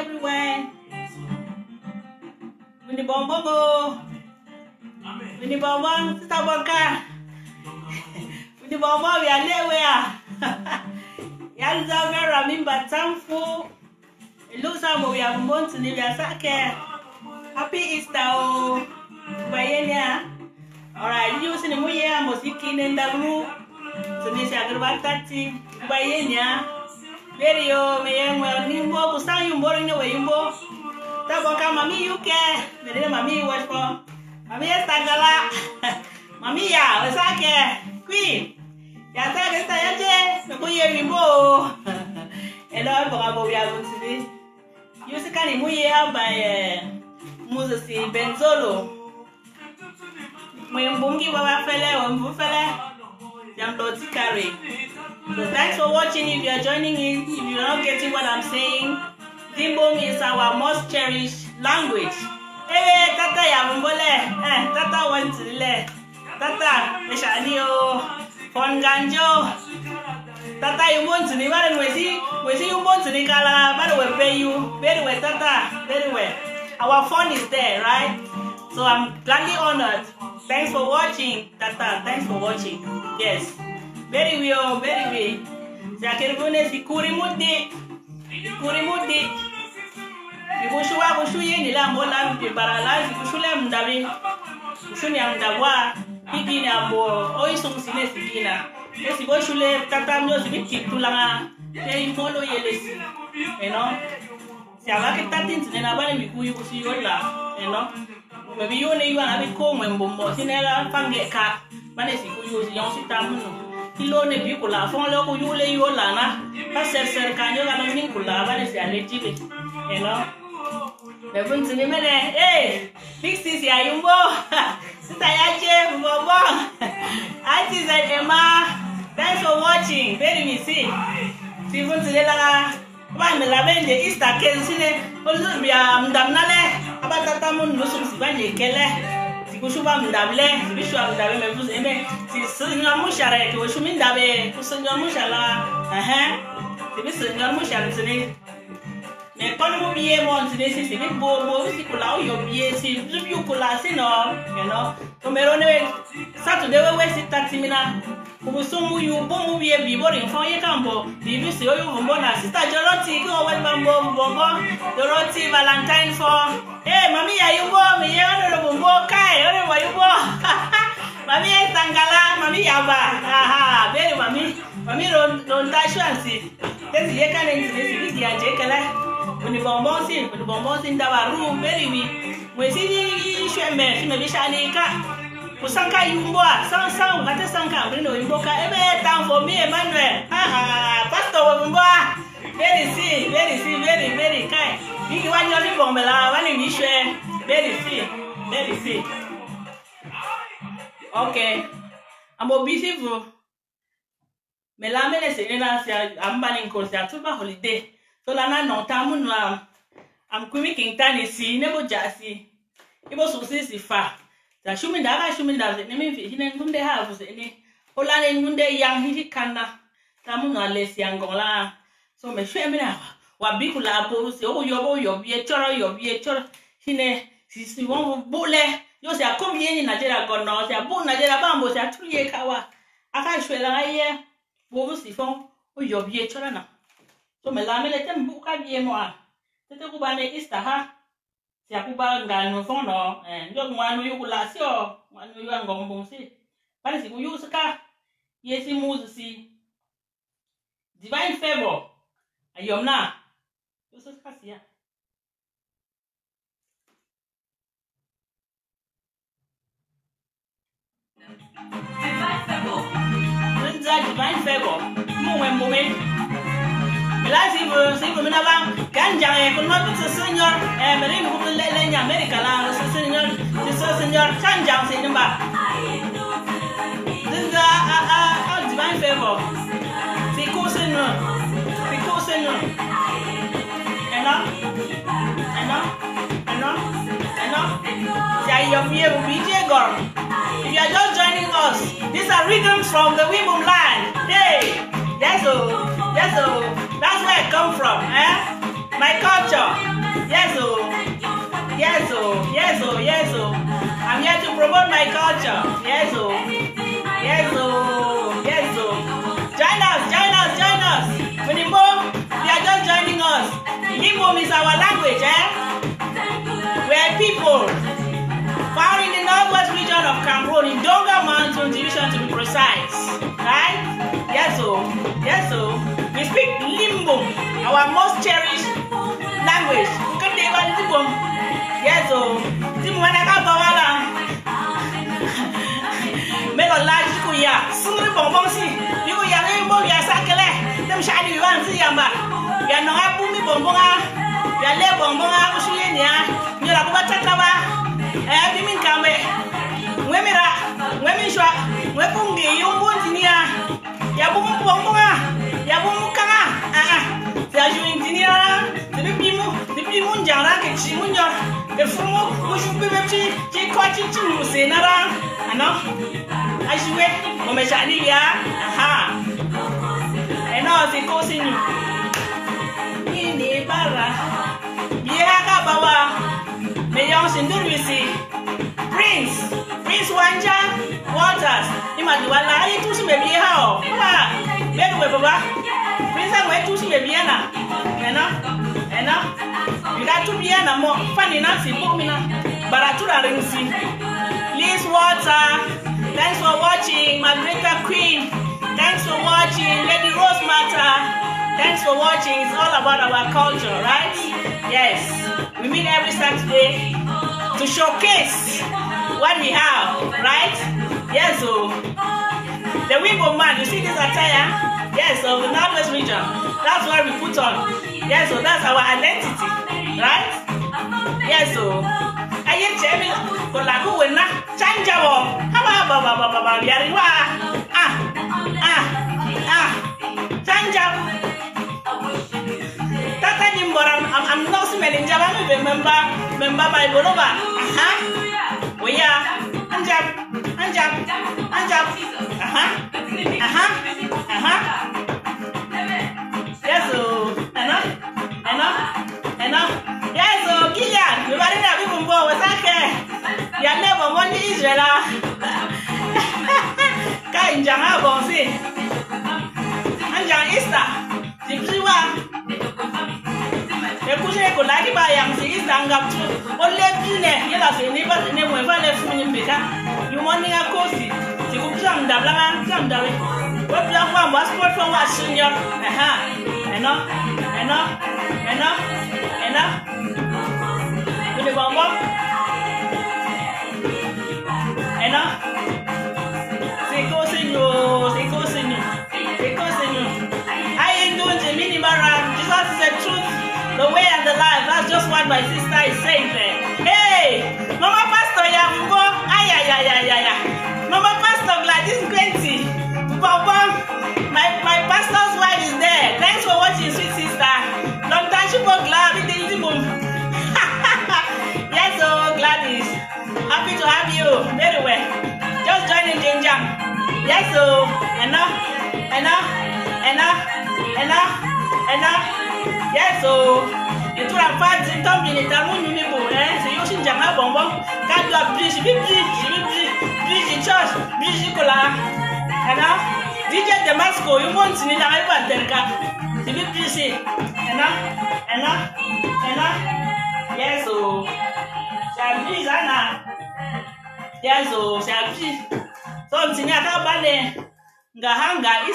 everywhere. Winnie Bombo. Winnie Bombo, Sister Bonka. Winnie Bombo, we are nowhere. Yanza vera mimba tamfu. It looks like we are going to live as a care. Happy Easter, oh. Bayenia. Alright, you see the Muya, Mosiki, and the room. So, this is a good tati. Bayenia. Very oh, me well, Nimbo, Kusang, you boring away, you bo. Taboka, Mammy, you care. The name Mammy was for. Mammy, Stagala. Mammy, ya, was I care. Queen. Yata, get tired, the Muya, you bo. Hello, Bobo, we are going to this. You see, can you hear by Moses Benzolo? When Bungi Baba fella, when Buffalo, Jam Lottie carry. So thanks for watching. If you are joining in, if you are not getting what I'm saying, Zimbom is our most cherished language. Hey, Tata Yambole, Tata went to the left. Tata, Meshanio, Fonganjo. Tata, you want to the one we see you want to the color, but we'll pay you very well, Tata, very well. Our phone is there, right? So I'm gladly honored. Thanks for watching, Tata. Thanks for watching. Yes. Very well, very well. Zakeribune si Kurimudi. Kurimudi. Ikushua kushuye nila mbola mpibarala zikushule mdabi. Kushuni ya mdabwa. Hiki ni ambo. Oiso kusine sikina. Esi kushule Tata myo zibiti tulanga. Hey, follow yelesi. You know. Si abaki tatin sinena bale mikuyu kusiyola. You know. Maybe you only want to be calm when Bombo, Sinella, Fangeka, Manesi, who use young Sitamu. Kilo ne Bicula, Fonlo, you lay your lana, Passer, can you have a Nicola, Vanessa, legit, you know? The Bunts in the minute, eh? Fix this, Yayumbo, Sitayaje, Bobo. I see that Emma. Thanks for watching. Very missy. Steven Zilla. One the lavender Easter Kensine, Olubia, Damnale, Abatamun, Musum Sibani, Kele, Sikushuba, Dable, Bishop Dame, Sisuna Mushare, Kushumin Dabe, Kusuna Mushala, the Mr. Mushan. The economy wants this is a bobo, Sikula, your BS, you could last in all, you know. Tomerone Saturday, we wait 30 minutes. Ubusumu you bomu be boring for your campo. BBC, you Bona, Sister Dorothy, go away from Bombo, Dorothy Valentine for. Hey, Mammy, are you warm? Me, honorable Bokai, whatever you want. Mammy, Tangala, Mammy Yaba. Aha, very Mammy. Mammy don't touch and see. That's the Yakan and this is Yakala. When the bombons in the room, very me. We see you, maybe Shanika. Kusanka Yumboa, Sansa, Matasanka, Bruno, Yumboka, every time for me, Emmanuel. Pastor Wumboa. Very kind. You want your little bombella, one in Michel. Very see. Okay. I'm a busy for Melamene Senena, I'm banning Corsia to my holiday. So Lana no tamun I'm quick Tennessee, never jassy. It was so far. The shumin that the name in Gunde house any Holan in Gunde young Hikana, Tamuna less young gola. So me shemina, what bicula pose, oh, your be a chora, Hine, since you won't bully, you say a come in Nigeria got no, a bone Nigeria bambos at 2 year kawa. I can't swear I hear, Bovus if oh, your be a chorana. So me la me let them book a year more. The Kubane is the ha. Siakuba ngano fono ndio mwana yukula sio mwana yuanga ngombonsi bali siku yusuka yesi muzi divine favor ayomna yusuka sia divine favor muwe Last evening, see women about Ganja, could not be a senior, and Marine who will let America allow us a senior, Chanjam in the back. This is a divine favor. Because if you are just joining us, these are rhythms from the Wimum land. Hey, that's where I come from, eh? My culture. Yes, oh. Yes, oh. Yes, oh. Yes, oh. I'm here to promote my culture. Yes, oh. Yes, oh. Yes, oh. Join us, join us, join us. Limbo, they are just joining us. Limbo is our language, eh? We are people found in the northwest region of Cameroon, in Donga Mountain Division to be precise. Right? Yes, oh. Yes, oh. We speak Limbo, our most cherished language. Yes, oh. Make a large kuya. Suri bonbon si. You ya rainbow ya sakele. Them shiny one si yamba. Ya no apumi bonbonga. Ya le bonbonga kushini ya. You la kuba chakaba. Bimin kambe. Wemira. Wemishwa. Wepungi yumbuntinia. Ya bumu bonbonga. Ya bumu kanga. Ya juintinia. Dipimu njara ke chimunyo. The fumo mushupi bepchi. Chikwachi chimusenara. Ano? Ashwe, umeshani ya, aha. Eno sikosini. Ini bara. Biaka bawa. Meyong sindurwisi. Prince Wanja Waters. Imaduala itu sebebi hao. Wah, beru baba. Prince angwe itu sebebi na. Eno. Bila tu biana mo. Fani na sipo mina. Baratura ringsi. Liz Water. Thanks for watching, Margarita Queen. Thanks for watching, Lady Rose Matter. Thanks for watching. It's all about our culture, right? Yes. We meet every Saturday to showcase what we have, right? Yes, so the Wiggle man, you see this attire? Yes, of the Northwest region. That's what we put on. Yes, so that's our identity, right? Yes, so I am Jamie Kolaku when Chanjabo. Baba Yariwa. Chanjab. Tata Nimbora, I'm not smelling Java, member by Boroba. We are Anjab. Yes, enough. Yes, Gillian, you are in a big boy. What's that? You never won Israel. Jangan bongsi, anjang Easter, jiwa. Ekusi eko lagi bayang si Easter anggap tu, oleh bine, ye lah si ni pas ni muka le funi beka, you morning aku si kucing dah belakang, kucing dah. Kau bilang apa? Pasport pun senior, enough. Boleh bambang, enough. I ain't doing the minimum. Jesus is the truth, the way and the life. That's just what my sister is saying there. Hey, Mama Pastor Yamugo. Mama Pastor Gladys Quenty. Papa, my pastor's wife is there. Thanks for watching, sweet sister. Long time she was glad with the boom. Yes, so Gladys. Happy to have you. Very well. Just joining Jinjam. Yes, so enough. Yes, so itu rapat zintom bini tamu nyumi bu, so yosin jangan bongbong, kan dua bridge church, bridge kola, DJ Damasco, you want ni jangan buat terka, bridge, yes, so saya bridge sana, yes, so saya bridge, so sini ada balik. Ngahanga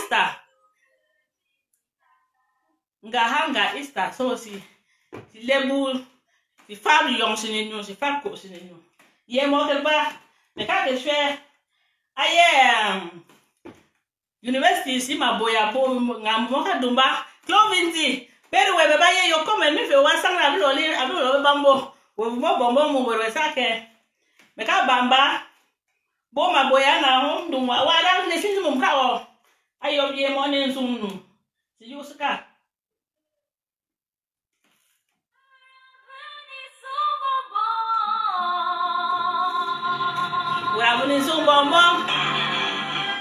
Easter so si lebu si femme yon sinenyo si femme ko sinenyo ye mo kelba me ka ke shwe aye university si maboya bo ngamo ka dumba clovinzi pero we baba ye yo come me fe wasan la lo bambo wo mo bombo mo we sake me ka bamba bo maboya na ho ndumwa wala ne sinzi mo ka o ayo ye mo ne nsunu si yuska Abone so bonbon.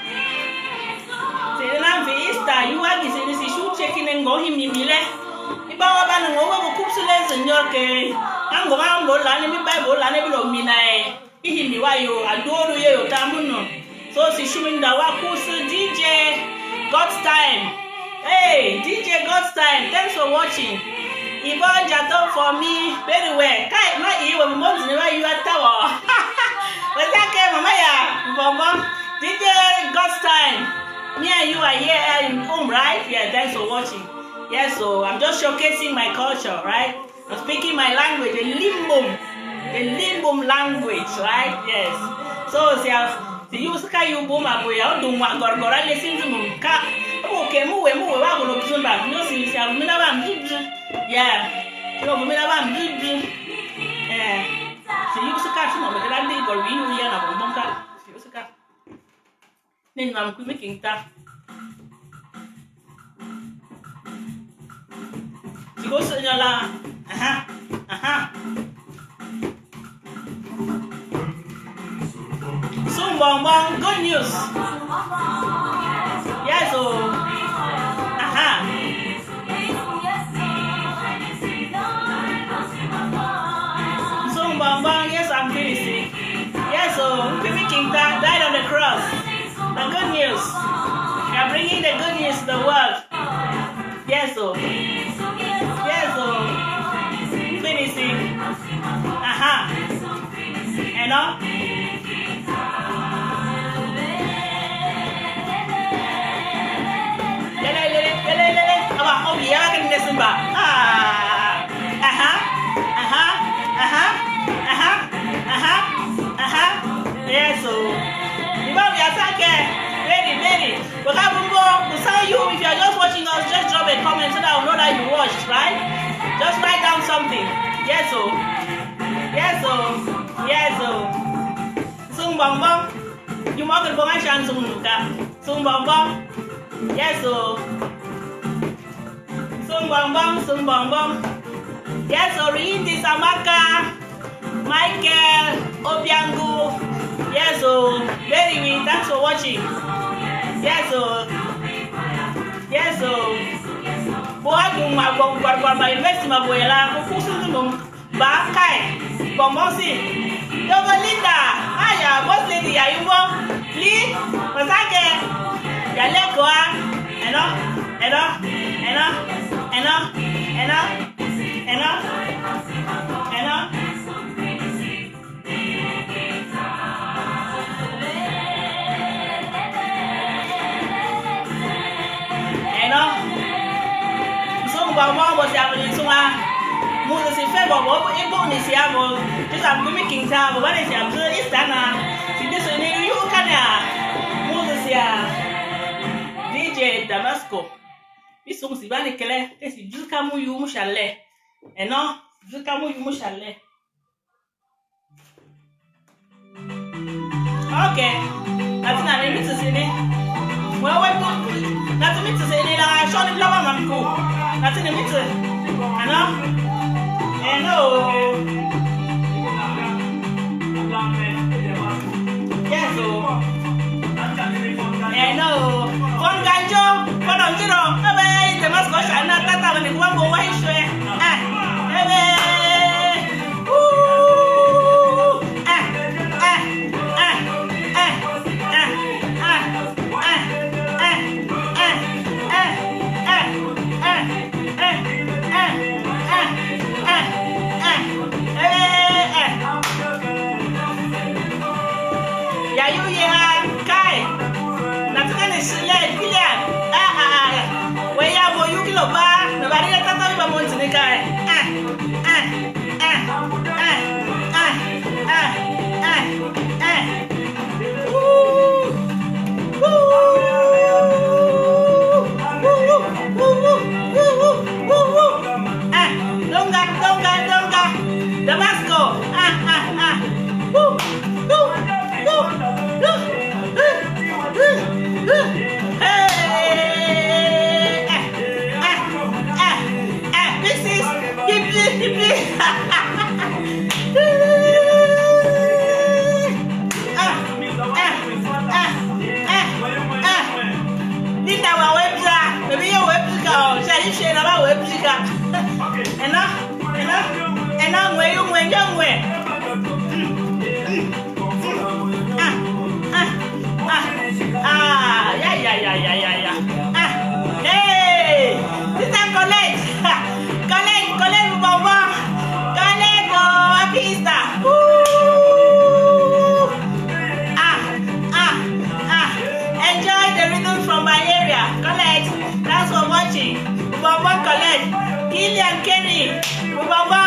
C'est la vista. You are this is shoot checking and go him mimile. Bawa bana ngowe bukupsule senyor ke. Ango mambo la ne mi Bible la ne bilo minae. Ihi mi wayo adoru ye yo tamuno. So si shuminda wa kusu DJ God's time. Hey, DJ God's time. Thanks for watching. Ibo jato for me very well. Kai ma iwo monzi ne wa you at tower. Wezake mama ya Bobo. DJ God's time. Me and you are here in home, right? Yeah, thanks for watching. Yes, so I'm just showcasing my culture, right? I'm speaking my language, the Limbum language, right? Yes. So, see, you say you boom up, we are doing what Gorgora listen to me. Okay, move, wa go no zumba. No, see, I'm not yeah. So, I'm not yeah. See, you say, catch no, but I did go real, yeah, I'm bunka. See, you say, then I'm making that. You go sit la. So, Bonbon, good news. Yes, so. So, Bonbon, yes, I'm pretty sick. Yes, so. Baby King died on the cross. The good news. We are bringing the good news to the world. Yes, so. Yes, so. Finishing. You know? Oh, yeah, I can listen back. Yes, so. Ready. But I will sign you if you are just watching us. Just drop a comment so that I will know that you watched, right? Just write down something. Yes, so. Sung Bonbon. You want to go and chant Sung Luka. Sung Bonbon. Yes, so. Sung Bonbon. Yes, so. Rindi Samaka. Michael Obiangu. Yes, so. Very well. Thanks for watching. Yes, so. Boadu ma my invest ma boyela ko kusu ba kai bomosi yogo linda aya boss lady ya yubo li wasake ya lekoa eno Mama was happening to her. Moses in favor of a bonus. Just I'm making time. What is your is Dana? This one, you can. Moses, DJ Damasco. This song's very clear. This is Jukamu Yumushale. And no, Jukamu Yumushale. Okay, that's not a to say. Well, that's a to say. I shot the flower, I'm cool. That's in the middle. Hello? Yes, hello. One ganjo, one on zero. The mask was not that when the one go away. Linda wa webza, maybe your webza, shall you share about webza? Hey, sister Colette, Colette, Baba, Colette, happy Easter. Enjoy the rhythm from my area, Colette. Thanks for watching, Baba, Colette, Gillian, Kenny, Baba.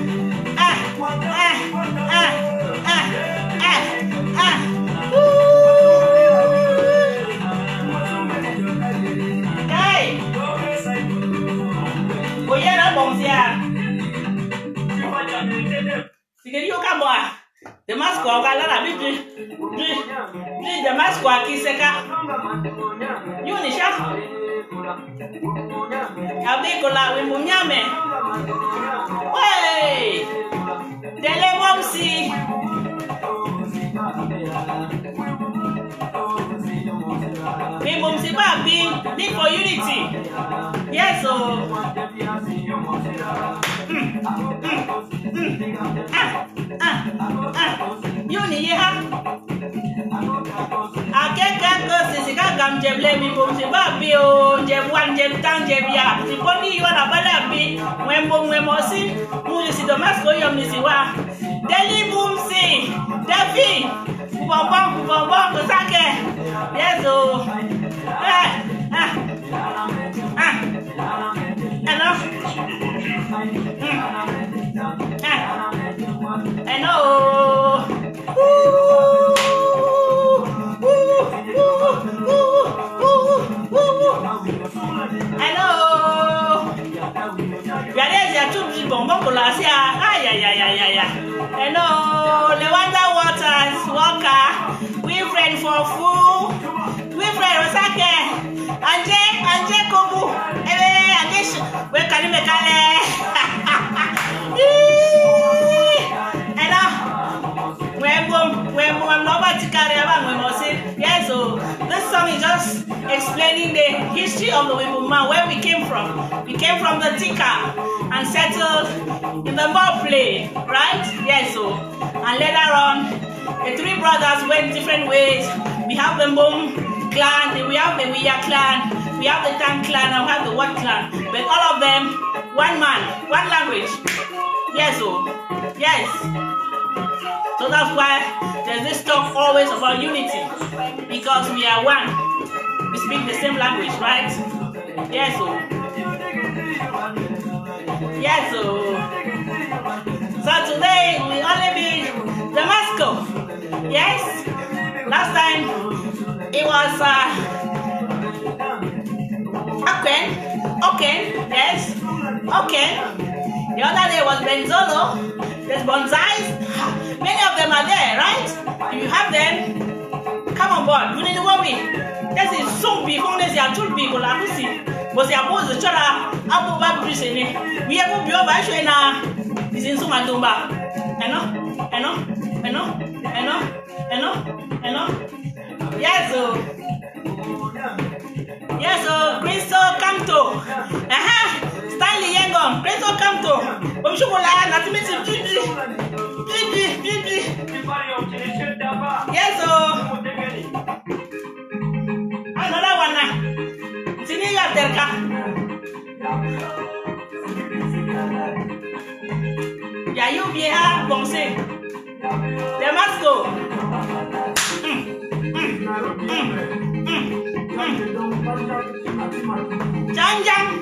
The mask of Galana, the mask of Kiseka. Unisha Abicola with Munyame. Hey, Telemomsi. Mumsi Babi, need for unity. Yes, so. Yuni ya akeka ko sisika gamjeble mi bomse babi o jebwan jebtan jebia tiponi yona balabi mwembo mwemosi muli si Damasco yomnisiwa deli bumsi dafi kubombo kusake yeso Hello. Hello. Regardez, tout petit bonbon pour la sia. Aïe. Hello. Lewanda Waters, Walker. Wilfred for food. Wilfred Osake. Anje Kobu. Anje, where can you make Yes, so this song is just explaining the history of the Wimuma, where we came from. We came from the Tika and settled in the Mopley, right? Yes, so and later on, the three brothers went different ways. We have the Mbom clan, we have the Wiya clan, we have the Tan clan, and we have the Wat clan. But all of them, one man, one language. Yes, so yes. So that's why there's this talk always about unity, because we are one. We speak the same language, right? Yes, so. Yes, so. So today we only be Damasco. Yes. Last time it was okay. Yes. Okay. The other day was Benzolo. There's bonsais. Many of them are there, right? If you have them, come on board. You need to worry. This is some people. This is a two people. I see. But they are both the children. I'm going to be we are going to be over here now. This is some Matumba. Yes, so. Yes, so Crystal Camto. Stanley Yengom. Crystal Camto. Yes, so another one now. Siniya Terka. Ya you be ha bonse. Damasco. Jang.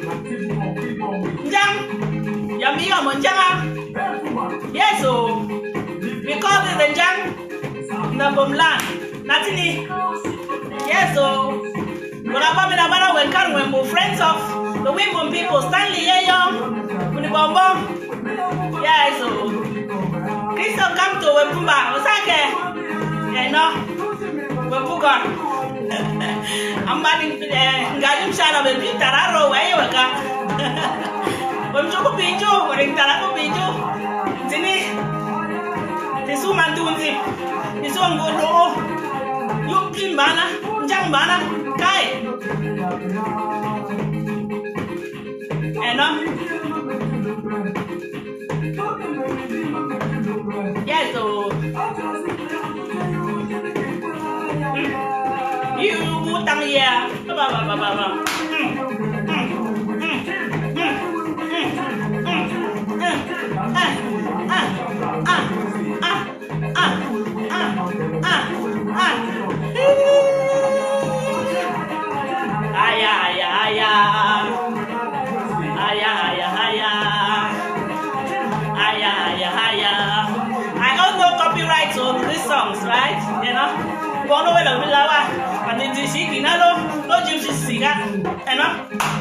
Yami Monjanga. Yes, so because it's the Jang Nabomland. Natini. Yes, so Murabamina welcome when we're friends of the Wimbom people, Stanley Yeyong, Unibombo. Yes, so Crystal come to Webumba, Osake. No, Webugon. I'm batting Gadim Shana with Tararo, where you are. When you go Piju, or in Tarako Piju, Tini, the Suman Tunzi, is on good. You Pimbana, Jambana, Kai. Yes, so you put down here. I don't know copyright on these songs, right? You know, one over the Villawa, and then this is no gypsy singer, you know.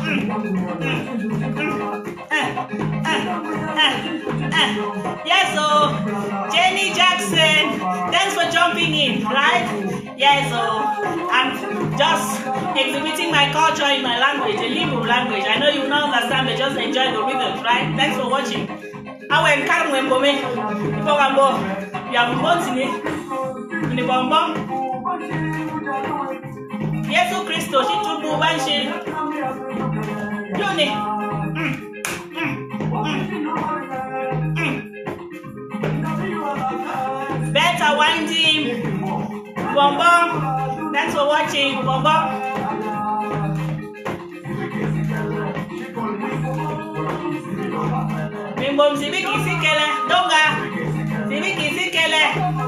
Yes, so Jenny Jackson, thanks for jumping in, right? Yes, so I'm just exhibiting my culture in my language, a Limbo language. I know you don't understand, but just enjoy the rhythms, right? Thanks for watching. I went carrying when Bome, you have months in it, in the bonbon. Yes, so Christo, she took the one she. Johnny. Better winding. Bonbon. Thanks for watching, Bonbon. Bimbom sibiki sikele donga sibiki sikele.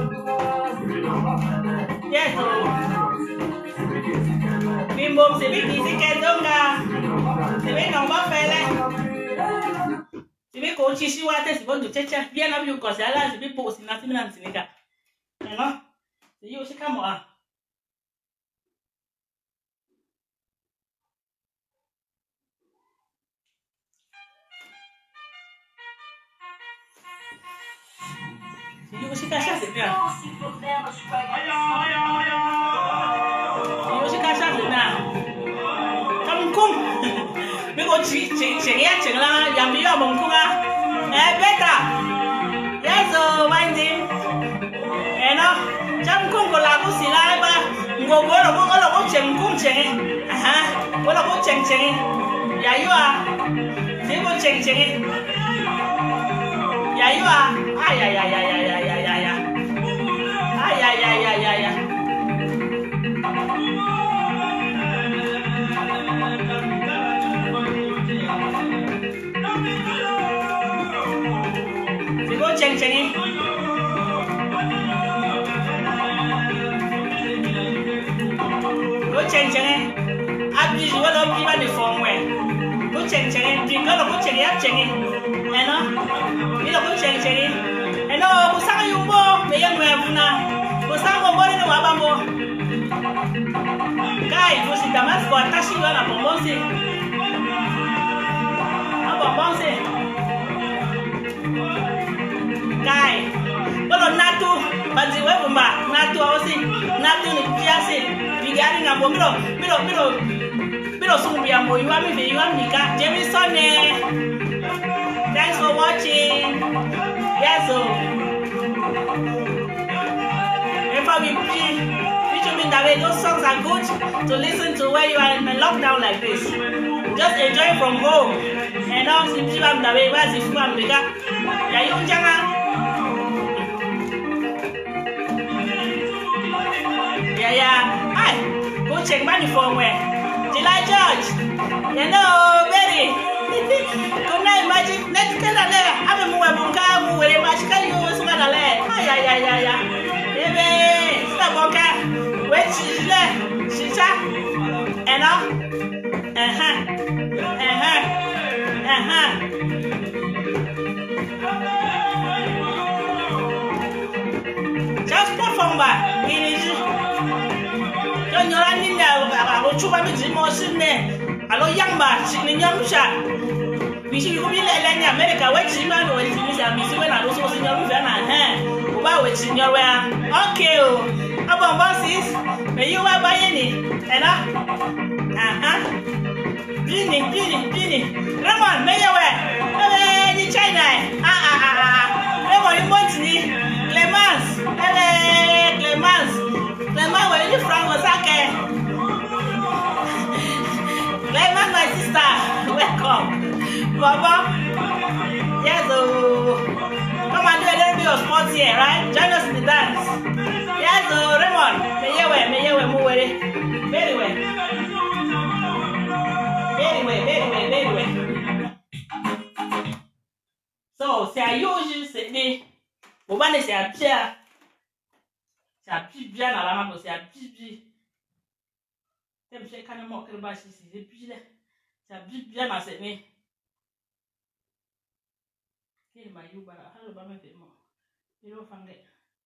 Yes, bimbom sibiki sikele donga sibiki nongba fele sibiki ochishi wate sibondo cheche bien na biu kosala sibiki po sinasi mina nsinika no siyo shikamo Yoshi Kasha c'est bien. Yoshi Kasha c'est bien. Comme kum. Mais quand tu rien là, y'a mieux à mon coura. Beta. Yes, winding. Non, j'aime kum pour la bouche là, bah. Ngogo lo cheng kum cheng. Lo cheng cheng. Y'a eu à. C'est bon cheng cheng. Y'a eu à. Aïe. C'est bon, cheng. Go cheng. Abdi je vois l'homme va de fond ouais. Go cheng. Puis quand le go cheng cheng. Non. Il le go cheng. Eno kusanga yumbo meyango yabuna kusanga mbone no wabambo kai fusi damas ko atashi wana bombonse abombonse kai bono natu baziwe bumba natu osi natu ni piase bigari ngambo miro sumbi ambo yuami ve yuami ka Jamison. Thanks for watching. Yes, so if I will mean that way, those songs are good to listen to when you are in a lockdown like this. Just enjoy from home. And now, if you are that way, where's the food and bigger? Yeah, you yeah. Hi, go check money from where? July George. You know, Betty. Good night, Magic. Let's get a letter. I'm a Muabuka, where Magic you was going to let. Yeah. Baby, stop, okay. Wait, she's there. She's up. And up. Just perform back. Don't you run in there? I'll chupa me Hello, young man, she's in your shot. We should be in America. What's in my way? When I was in your hand. About which in your way. Okay, about bosses, may you are buying it. And Genie. Come on, may you wear. Hey, China. Come on, you want me? Clemence, where are you from? Osaka. Clemence, my sister, welcome. Baba. Yes, oh. Come and do a little bit of sports here, right? Join us in the dance. Yes, oh, Raymond. May you move with it. Very well. So, c'est à Yoji, c'est des. Bon, c'est à Pierre. C'est à bien à la main, c'est à Bibi. C'est bien quand même que le bas ici, c'est bien. C'est à bien à cette main. Quel maillot, bara, hello, ba me fait moi. Il va faire.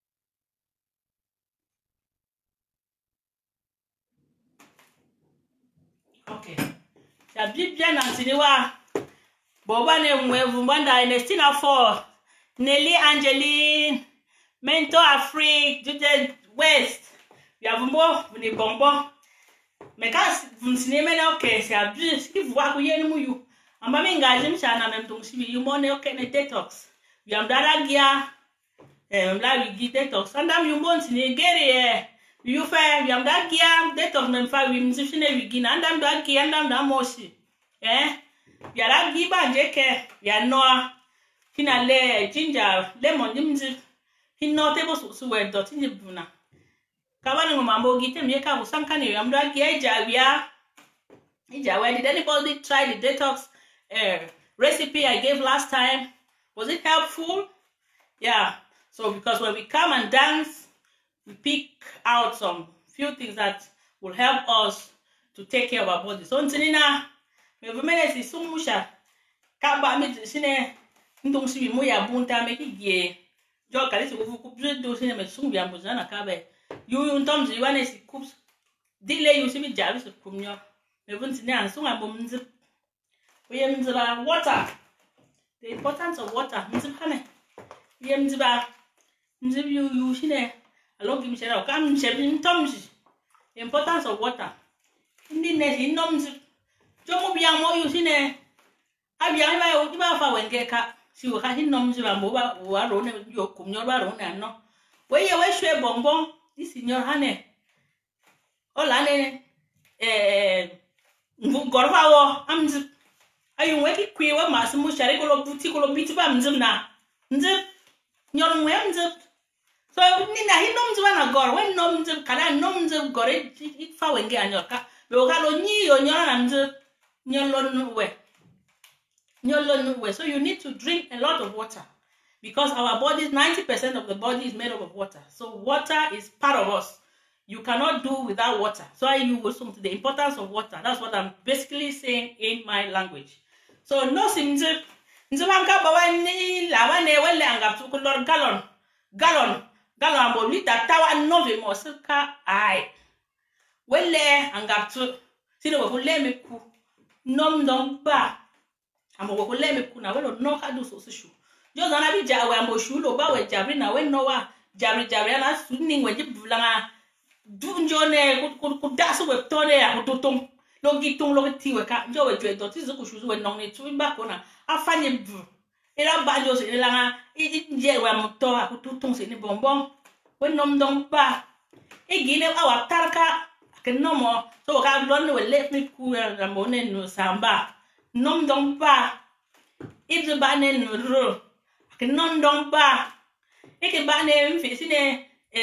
Ok. C'est à bien à Sinewa. Bobane Mwevumanda, Ernestina Ford, Nelly Angeline, Mentor Afrique, Judith West. Yavumbo, Vuni Bonbon. Mais quand vous cinéma, ok, c'est abusé. Ce qui voit que vous avez eu. En bas, m'engager, m'chana même donc si vous monnaie, ok, ne détox. Yamdara gia, là, we dit détox. Andam you bon ciné, guerrier. You fait, yamdara gia, détox même fa, we m'sifine, we gina. Andam da gia, andam da moshi. Yara giba njeke ya noa kina le ginger lemon dimzi hino tebo su we dot ni buna kabani mambo gite mieka usanka ni yamda gia where did anybody try the detox recipe I gave last time? Was it helpful? Yeah, so because when we come and dance we pick out some few things that will help us to take care of our body. So ntinina me vumene si sumusha kaba me sine ndong si mo ya bunta me kigie jo kale si ku do sine me sungu ya mbuzana kabe yu ntom zi wane si kups dile yu si bi jabi si kumnyo me vun sine an sunga bo mzip we mziba water, the importance of water mzip hane ye mziba mzip yu sine alo gi mshera ka mshebi ntom zi the importance of water ndi ne si nom mzip Jomo biamo usine abia ba fa wengeka si wo ka hinom ziba mo ba wa ro ne yo kumnyo ba ro na no we ye we hwe bonbon di senior hane ola ne ngu gorfa wo amzi ayu we ki kwi we masimu share ko lo buti ko lo biti ba mzim na nzip nyor mwe mzip so ni na hinom ziba na gor we nom mzip kana nom mzip gore fa wenge anyor ka be o ka lo nyi yo nyor na mzip so you need to drink a lot of water because our body, 90% of the body is made up of water. So water is part of us. You cannot do without water. So you will listen to the importance of water. That's what I'm basically saying in my language. So no simze nzwanka bawani lawane wele angaptu kulor gallon ambo lita tawa nove mosika ai wele angaptu sino wele meku nom dong ba amo wo leme kuna welo no hadu so shu jo zana bi jawe ambo shulo ba we jabri na we no wa jabri na sunni we jibulanga dunjone ku dasu we tone ya kutotom lo gitung lo tiwe ka jo we jwe doti zo ku shu we nong ni tu ba kona afanye bu era ba jo se langa je we moto akututung se ni bonbon we nom dong ba gine awa tarka kenomo so ka lon we let me ku na mone no samba nom dong ba ibze ba ne no ro kenon dong ba ke ba ne mfi sine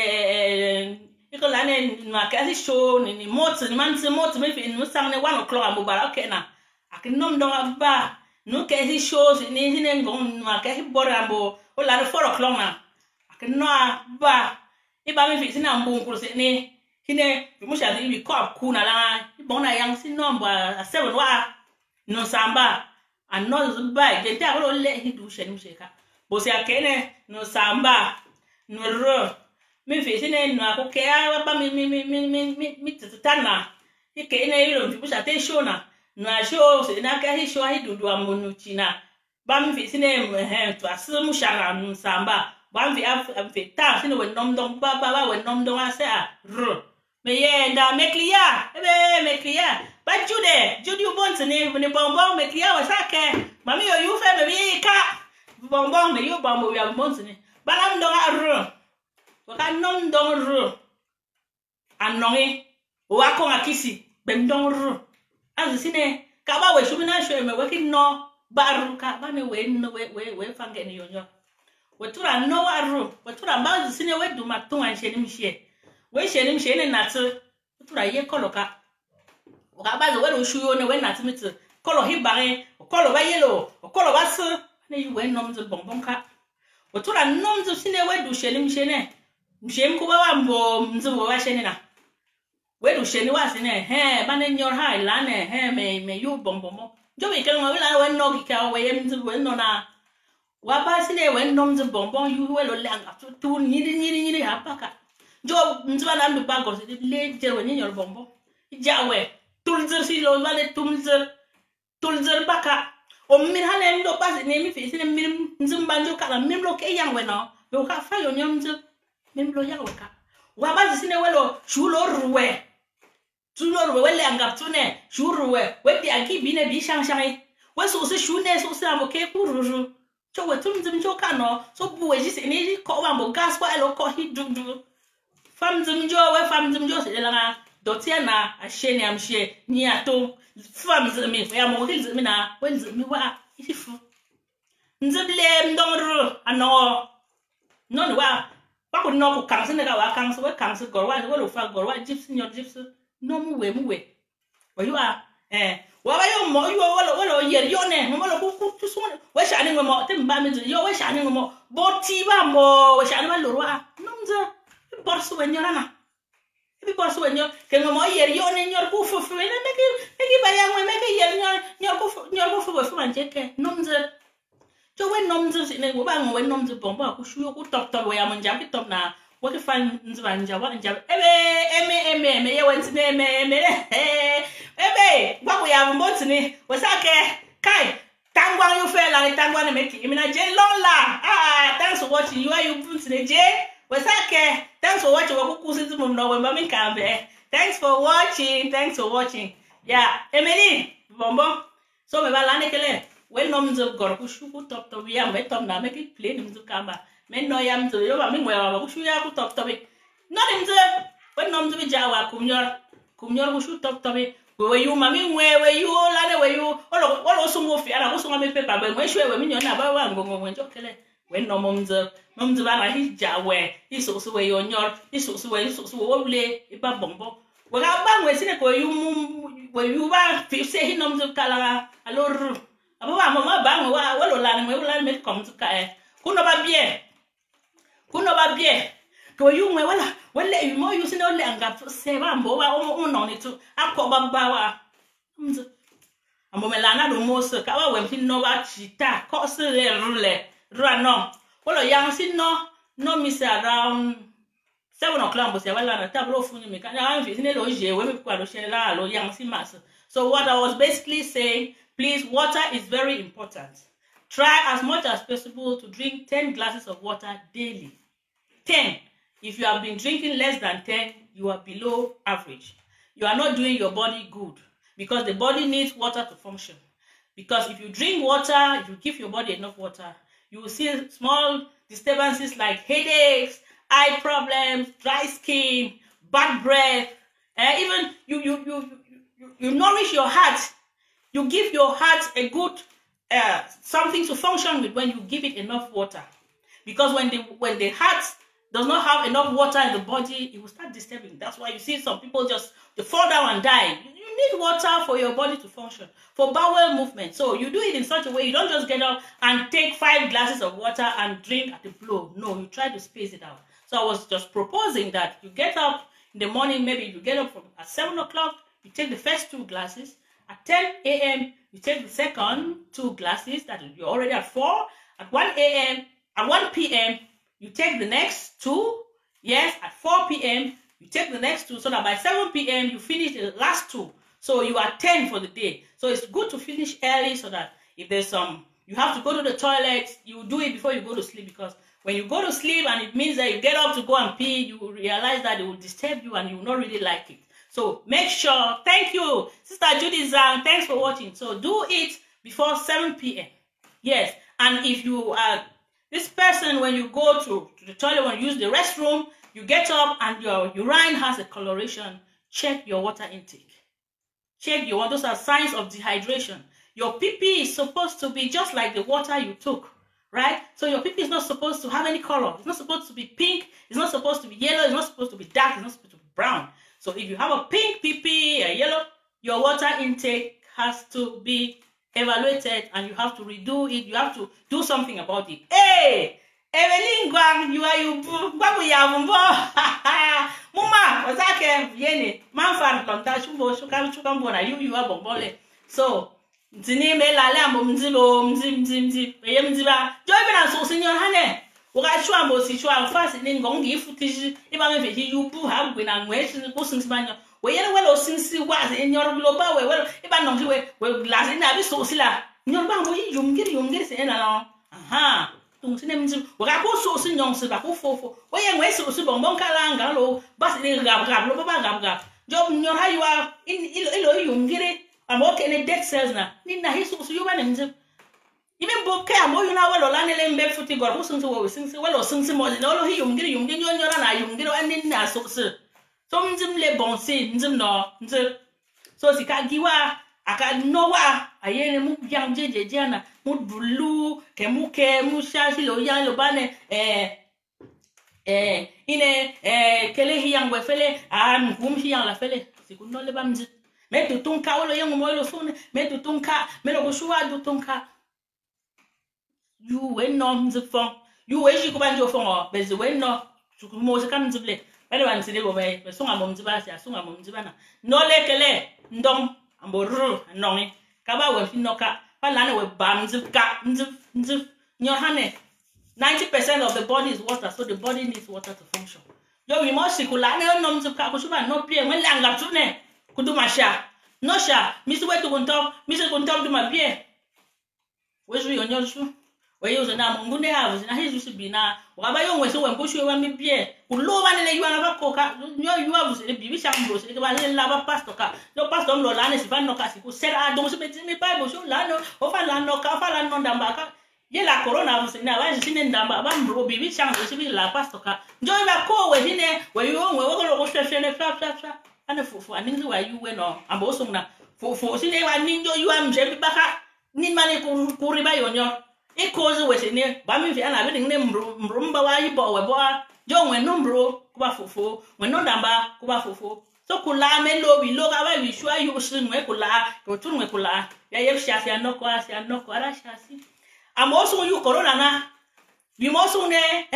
iko la ne ma ka si show ni mot me fi no sang ne 1 o'clock amu ba okay na kenon dong ba no ke si show ni sine ngong ma ka hi borambo o la 4 o'clock na kenon ba iba me fi sine ambu nkuru se ni hine bimusha bi kop kuna la ibona yang si number 7 wa no samba another bag de ta ro le hidu sheni msheka bo se akene no samba no ro me fi sine no akoke ba mi tana ikene ilo bimusha te shona no asho se na ka hi sho hidu do amonu china ba mi fi sine to asimu shara no samba ba mi fi ta sine we nom dong ba we nom dong ase ro me ye nda me clear ba jude you want ni bonbon me clear wa sake mami yo you fe me bi ka bonbon me yo bonbon ya bonbon ni ba nam dong ro wa ka nom dong ro anongi wa ko akisi bem dong ro azu sine ka ba we shu na shwe me we ki no baruka bane we fange ni yonyo we tura no waru we tura ba sine we du matun an shenim she ne natu tura ye koloka o ga ba we ro shuyo ne we natu mitu kolo hibare kolo ba yellow kolo ba su ne yu we nom zu bonbon ka we tura nom zu sine we du shenim she ne mshem ko ba wa mbo mzu wa she ne na we du she ni wa sine ba ne nyor ha ila ne me yu bonbon jo we kan we la we no ki ka we yem zu we no na wa ba sine we nom zu bonbon yu we lo langa tu nyiri ha pa ka jo mzu ba na ndu ba go se le je we nyor bonbon ja we tulzer si lo ba le tulzer baka o mir hale ndo pas ne mi fi sine mir mzu banjo ka mim lo ke yang we no we ka fa yo nyom mzu mim lo yang we ka wa ba sine we lo shulo ruwe tulo ruwe le angap tune shuruwe we ti aki bine bi shang we so se shune so se amo ke kururu cho we tum zum jo kano so buwe ji se ni ko wa mo gas kwa elo ko hi du fam zum jo se la dotia na asheni amshe ni ato fam zum mi ya mo hil zum na we zum mi wa ifu nzble ndongru ano non wa pa ko no ko kan se ne ga wa kan so we kan se gor wa lo fa gor wa gypsy nyor gypsy no mu we we you are wa ba yo mo yo wala yer yo ne mo lo ku tu so we sha ni mo te mba mi yo we sha ni mo bo ti ba mo we sha ni ba lo wa no mza por so we nyora na bi por so we nyor ke mo yer yo ne nyor ku fu ne me ba ya mo me ke yer nyor ku fu we fu man je ke no mza jo we no mza ne we ba we no mza bon ba ku shu yo ku top we ya mo nja ki top na what if fan nzibanja wa nja eme ye wentine eme ebe gwa ku ya mbotini wasake kai tangwa you feel like tangwa na make imina je lola thanks for watching you are you buntine je wasake thanks for watching wa ku kusizi mum no we mami kambe thanks for watching yeah emeli bombo so me ba lane kele we no mzo gor ku shu ku top ya me top na make it plain mzo kamba men no yam to yo ba mi ngwa ku shu ya ku top no nim ze we no mzo bi jawa kumnyor ku shu top we you mami ngwe we you la ne we you olo so mo fi ara ku so me paper ba ngwe shu we mi nyona ba wa ngongo njo kele we no mzo ba na hi jawe iso so we yo nyor iso so we wo le iba bombo we ga ba ngwe sine ko you ba fi se hi no mzo kala alor aba ba mo ba ngwe wa lo la ne me kom to ka kuno ba bie ko yu ngwe wala yu mo yu sine ole anga se ba mbo wa o no ni tu akoba ba wa mzo ambo me lana do mo se ka wa we fi no ba chita ko se le rule no wala yang sin no miss around 7 o'clock bo se wala na tablo funi me ka na fi sine lo je we me kwa lo she la lo yang sin mas. So what I was basically saying, please, water is very important. Try as much as possible to drink 10 glasses of water daily. 10. If you have been drinking less than 10, you are below average. You are not doing your body good because the body needs water to function. Because if you drink water, if you give your body enough water, you will see small disturbances like headaches, eye problems, dry skin, bad breath, even you nourish your heart. You give your heart a good something to function with when you give it enough water. Because when the heart does not have enough water in the body, it will start disturbing. That's why you see some people they fall down and die. You need water for your body to function, for bowel movement. So you do it in such a way, you don't just get up and take 5 glasses of water and drink at a blow. No, you try to space it out. So I was just proposing that you get up in the morning, maybe you get up at 7 o'clock, you take the first 2 glasses. At 10 a.m., you take the second 2 glasses, that you're already at 4. At 1 a.m., at 1 p.m., you take the next 2. Yes, at 4 p.m., you take the next 2, so that by 7 p.m., you finish the last 2. So you are 10 for the day. So it's good to finish early so that if there's you have to go to the toilet, you do it before you go to sleep, because when you go to sleep and it means that you get up to go and pee, you will realize that it will disturb you and you will not really like it. So make sure, thank you, Sister Judy Zhang, thanks for watching. So do it before 7 p.m. Yes, and if you are this person, when you go to the toilet, when you use the restroom, you get up and your urine has a coloration, check your water intake. Check those are signs of dehydration. Your pee is supposed to be just like the water you took, right? So your pee is not supposed to have any color. It's not supposed to be pink. It's not supposed to be yellow. It's not supposed to be dark. It's not supposed to be brown. So if you have a pink pee, a yellow, your water intake has to be evaluated and you have to redo it. You have to do something about it. Hey! Evelyn Gwang, you are you babu ya mumbo. Muma, wazake yene. Manfan konta shumbo shukambo na you are bombole. So, zini me lale ambo mzi. Eye mziba. Joy bena so senior hane. Waka shwa mbo si shwa fast ni ngongi footage. Iba me feji you bu ha gwe na ngwe shi ko sing spanyo. We yele welo sinsi wazi enyor global we welo iba nongi we glass na bi so sila. Nyor ba mo yumgiri se na no. Aha. Waka ko so si nyong si ba ko fofo we ye ngwe so si bonbon kala ngalo bas ni gab lo ba gab job nyor ha yuwa ilo yumgiri amo ke ne dead cells na ni na hisu so yuba ne mzim ibe bo ke amo yuna welo la ne le mbe futi gor ko sinsi wo sinsi welo sinsi mo ne lo yumgiri nyora na yumgiri ani na so mzim le bon si mzim no mzim so si ka giwa aka nowa ayene mu byang jeje na mu bulu ke mu shashi lo yan lo bane ine kele hiyang we fele ngum hiyang la fele sikuno le bamzi me tutunka wolo yang mo lo fune me tutunka me lo shuwa du tunka you we no mzifon you we shi ko banjo fon be zi we no mo se kam mzibele bale wan sile bo me songa mo mziba sia songa mo mziba na no le kele ndom amboro nongi kaba we finoka palana we bam nzif nyohane 90% of the body is water, so the body needs water to function. Yo we must sikula ne no mzifka ko shuba no pie when langa tune kuduma sha no sha misi we to kontom du ma pie we ju yonyo shu we yo na mungunde havu na hizu sibina waba yo ngwe so we mbushu we mi pie kuloba ne le yuana ba koka nyo yuwa vu se bibi sha mbro se ke ba le la ba pastor ka no pastor mlo la ne si van no ka si ku sera do se beti mi bible sho la no o fa la no ka fa la no ndamba ka ye la corona vu se na ba ji ne ndamba ba mbro bibi sha mbro se bi la pastor ka njo ba ko we hine we yo ngwe wo ko lo shwe ne fa ana fufu aninzi wa yu we no amba so na fufu si ne wa ninjo yu am je bi baka nin mane ku riba yonyo e kozi we se ne ba mi fi ana bi ne mbro mba wa yi bo we bo jo ngwe no mbro ku ba fufu we no ndamba ku ba fufu so kula me lo bi lo ka ba bi shwa yu shi ngwe kula to tu ngwe kula ya ye sha si anoko ara sha si amo so yu corona na bi mo so ne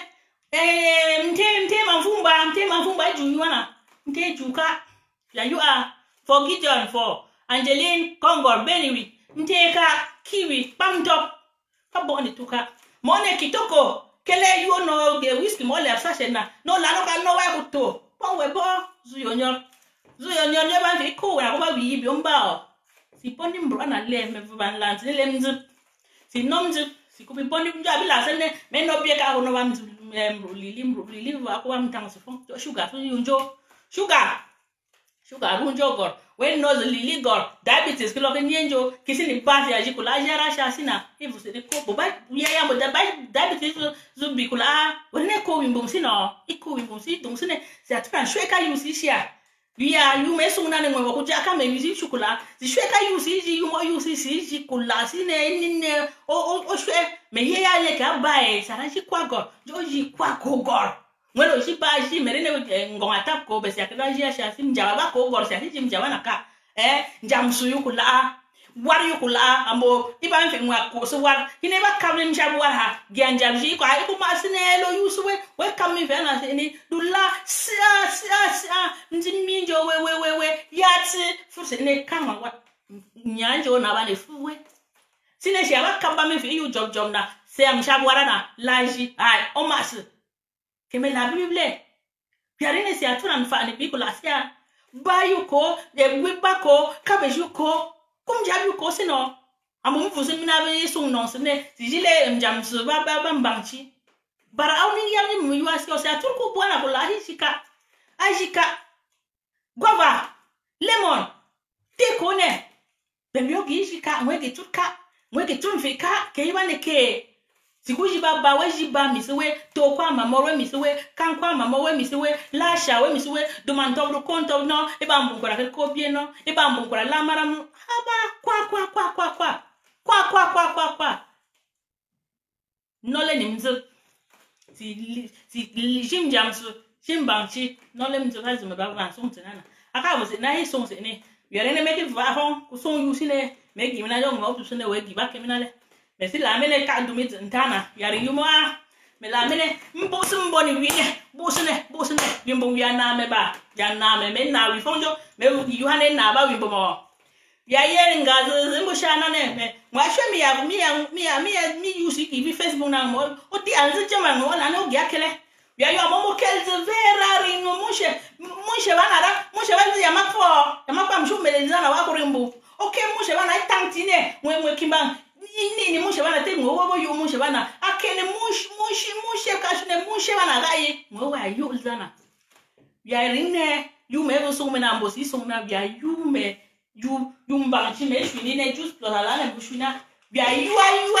mte mafumba ju yu na mte juka ya you are for Gideon for Angeline Kongor Beniwi mte ka kiwi pamtop paboni tuka mone kitoko kele you no ge whisky mole afsashe na no la no ka no wa kuto pon we bo zuyonyor ne ba fi ko wa ko ba wi bi omba si poni mbro na le me van land le mzip si nomzip si ko bi poni mja bi la sene me no bi ka no ba mzip mbro lili wa ko am tang so fon sugar so yunjo sugar runjo gor when no lili gor diabetes kilo ke nyenjo kisini basi ya jikula jara shasina hivu se ko bo ba ya mo da diabetes zo bikula wone ko wimbom sino iko wimbom si donc sine c'est atran shweka yusi shia biya yu mesuna ne ngwa ko jaka me yusi chukula si shweka yusi ji yu mo yusi si jikula sine nne o shwe me ye ya le ka bae sara jikwa gor joji kwa ko gor mwelo shi ba shi merene ngonga tap ko besi akela ji asha sim jaba ko gor sia ji mjawa naka njamsu yukula war yukula ambo iba mfe ngwa ko so war hine ba kamle mjabu war ha gianjam ji ko ay ko masine lo yusu we kammi fe na ni dulla sia njiminjo we yati fuse ne kama wa nyanjo na ba ne fuwe sine shi ba kamba me fe yu job na se am shabu warana laji ay o mas keme la bible piarine si atuna mfani biko la sia bayuko de wibako kabejuko kumjabuko sino amumvuze mina be so non sene sijile mjamsu ba mbangchi bara awni yamni muyuasi o sia turko bwana ko la hishika ajika guava lemon tekone bemyo gishika mwege turka mwege tunfika ke ibane ke Sikuji ba we jiba mi se we to kwa mama we mi se we kan kwa mama we mi se we la sha we mi se we do man to konto no e ba mbun kora ko bie no e ba mbun kora la mara aba kwa no le nimzo si jim jamsu jim bangchi no le mzo ha zuma ba song tana aka wo se na hi song se ne yere ne me ki va hon ku song yu si ne me gi na yo mo tu se ne we gi ba ke mi na le me si la mene ka dumi ntana yari yuma me la mene mbo ni wiye bosene yimbo ya na me ba ya na me na wi fonjo me yu hane na ba wi bomo ya yeri ngazo zimbo shana ne me mwa shwe mi yusi ki Facebook na mo oti anze chama no la no gya kele ya yo momo kelze vera ringo mushe bana ya makwa mshumelezana wa kurimbu okay mushe bana itantine mwe kimbang ni mushe bana te ngobo yo mushe bana akene mushe kashne mushe bana gai mwe wa yo zana ya rinne yu me go so mena mbosi so na ya yu me yu mbanchi me shini ne just lo la ne bushina ya yu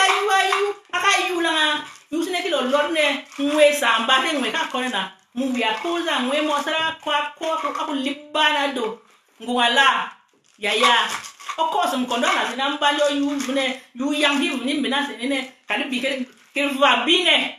aka yu la yu sine ki lo lorne mwe samba te mwe ka kona mu ya koza mwe mo sara kwa aku libana do ngwala ya of course mkondona zina mbalo yu yang hivu ni mbina senene kadi bike kirva bine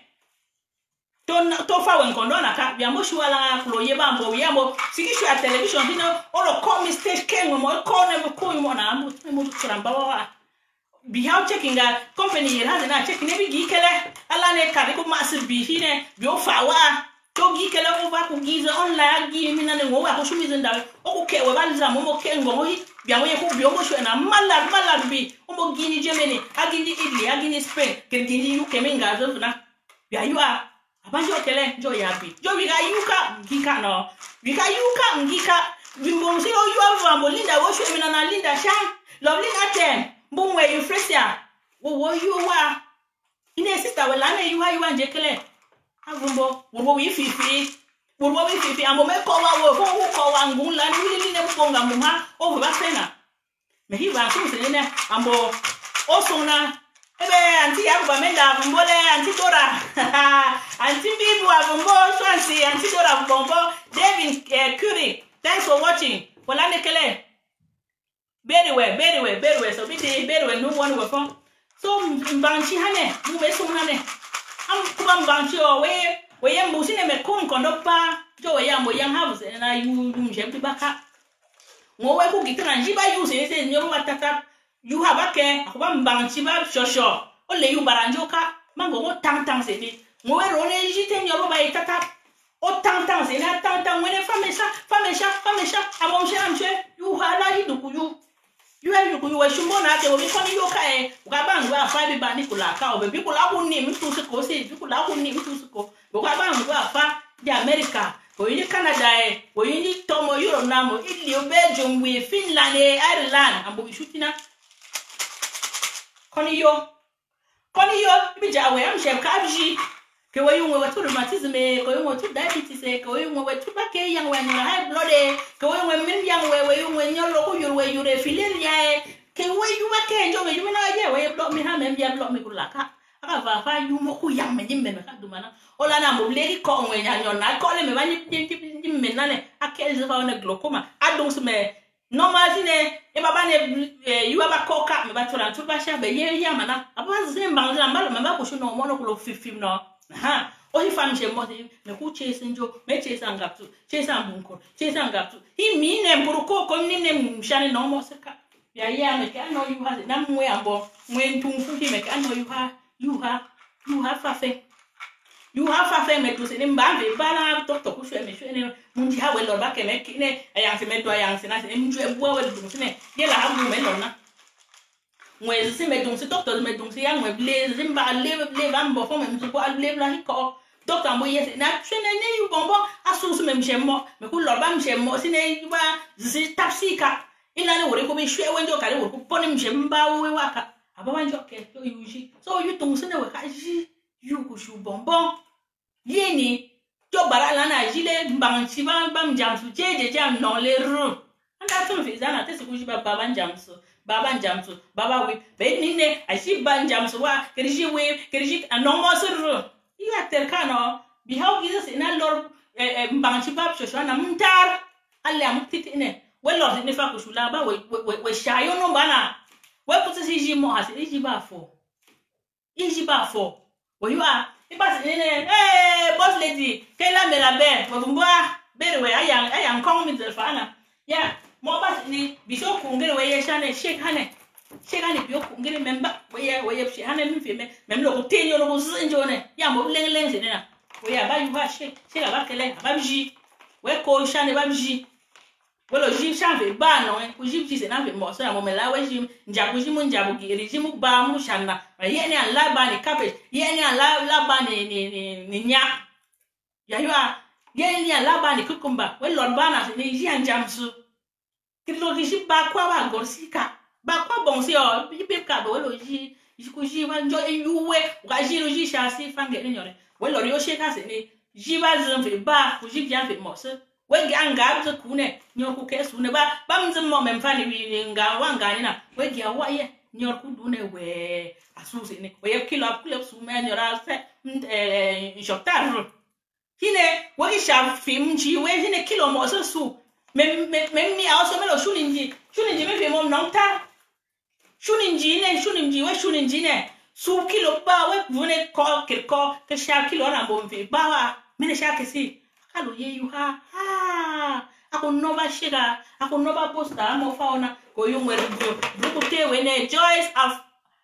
to fa wen kondona ka bia mo shuala kulo yeba mbo yamo sikishu ya television hino olo call mistake kengo mo call never call mo na mo kuramba wa be how checking a company has na checking every gikele ala ne kadi ko massive bi hine bi o fa wa to gikele over ku gize online gi mina ne wo wa ko shumize ndawe o ku ke we baliza mo kengo mo bia mo ye ko bi o mo shwe na malad bi o mo gini Germany agini Italy agini Spain ke gini UK menga zo na bia you are abanjo kele jo ya bi jo wi ga yuka ngika no wi ga yuka ngika wi mo si o yu ava mo linda wo shwe mina na linda sha lovely atem bo mwe you fresia wo you wa ine sister we la na you anje kele avumbo wo wi fifi amo me ko wa wo ko wa ngun la ni ne bonga mo ha o ba sena me hi ba so se ne ambo o so na ebe anti ya ba menda vumbole anti Dora anti bibu avumbo so anti Dora vumbo David Curry thanks for watching wala ne kele very well so be very well no one we from so mbanchi hane mu be so hane am kuba mbanchi o we yambo sine me kon kondo pa jo yambo yang havu se na yu mjempi baka ngo we ku gitana njiba yu se nyoru watata yu habake akuba mbanchi ba shosho o le yu baranjoka mango go tang se ni ngo we ro ne jite nyoru ba itata o tang se na tang wene famesha amon amche yu hala hiduku yu we shumbo na te we koni yoka ukabanga afa bi bani kulaka o be kula ku ni mtu se ko se bi kula ku ni mtu se ko ukabanga afa di America ko yini Canada ko yini tomo Europe namo Italy Belgium we Finland Ireland ambo bishutina koni yo bi jawe am chef kabji ke we yunwe watu rheumatism ko yunwe watu diabetes ko yunwe watu bake yang we nyora high blood ko yunwe min yang we yunwe nyolo ko yurwe yure fileria ke we yuwa ke njo we yumina ye we block mi ha me block mi kulaka aka va yumo ku yang me jimbe me ka dumana ola na mo bleki ko ngwe nyanyo na ko le me ba ni menane akel za na glaucoma adons me normal sine e baba ne you aba koka me ba tora tu ba sha be ye ya mana aba ze mbanga mbalo me ba ko shu no mo no ko fifim no ha o hi fam je mo me ku chase njo me chase angaptu chase ambunko chase angaptu hi mi ne buruko ko ni ne mshane no mo seka ya me ka no you ha na mwe ambo mwe ntumfu hi me ka no you ha fafe me tu se ni mbambe bala to ku shwe me shwe ne munji ha we lo ba ke me kine ayang se me to ayang se na se mjwe bua we du se ne ye la ha mu me lo na mwe se me dun se doctor me dun se yang mwe blaze mba le ba mbo fo me mtu ko al le la hi ko doctor mo ye na shwe ne yu bonbon asu se me mshemo me ku lo ba mshemo se ne yu ba zi tapsika ina ne wore ko be shwe wenjo ka le wore ko poni mshemba we waka aba wanjo ke to yuji so yu tung se ne we ka ji yu ku shu bonbon yeni to bara la na jile mbanchi ba jamsu jeje jam non le ru anda tun fi zana te su ku ji ba jamsu baba njamsu baba we be ni ne a shi ban jamsu wa kirji we kirji anomo sirru iya terkano bi how Jesus ina lor mbang chi bab shosho na mtar alle amtiti ne we lor ni fa kushula ba we shayo no bana we puti ji mo has ji ba fo we you are iba ne boss lady kela me la be we mbwa bere we ayang kong mi zelfana ya mo ba ni biso kungere we ye shane shake hane bio kungere memba we ye shi hane mi fe mem lo tenyo lo zinjo ne ya mo leng se ne na we ya ba yu ba shake ba kele ba bji we ko shane ba bji we lo ji shan fe ba no ku ji se na fe mo so ya mo me la we ji njabu ji mu njabu gi ji mu ba mu shanna ye ne an la ba ni cabbage ye ne an la ba ni nya ya yu a ye ne an la ba ni cucumber we lo ba na ni ji an jamsu kilo ji ba kwa ba gorsika ba kwa bon si o bi ka do lo ji ku ji wa njo yuwe ga ji lo ji sha si fange ni nyore we lo yo she ka se ni ji ba zin fe ba ku ji bian fe mo se we ga nga bu ku ne nyor ku ke su ne ba mzim mo mem fa ni wi nga wa nga ni na we ga wa ye nyor ku du ne we asu se ni we kilo su me nyora se joktar hine we sha film ji we hine kilo mo se su mem mi also me lo shuninji me fe mo nonta shuninji ne su kilo ba we vune ko ke sha kilo na bo mfe ba wa me ne sha ke si kalo ye you ha ako no ba shega ako no ba posta mo fauna ko yu mwer do te we ne Joyce of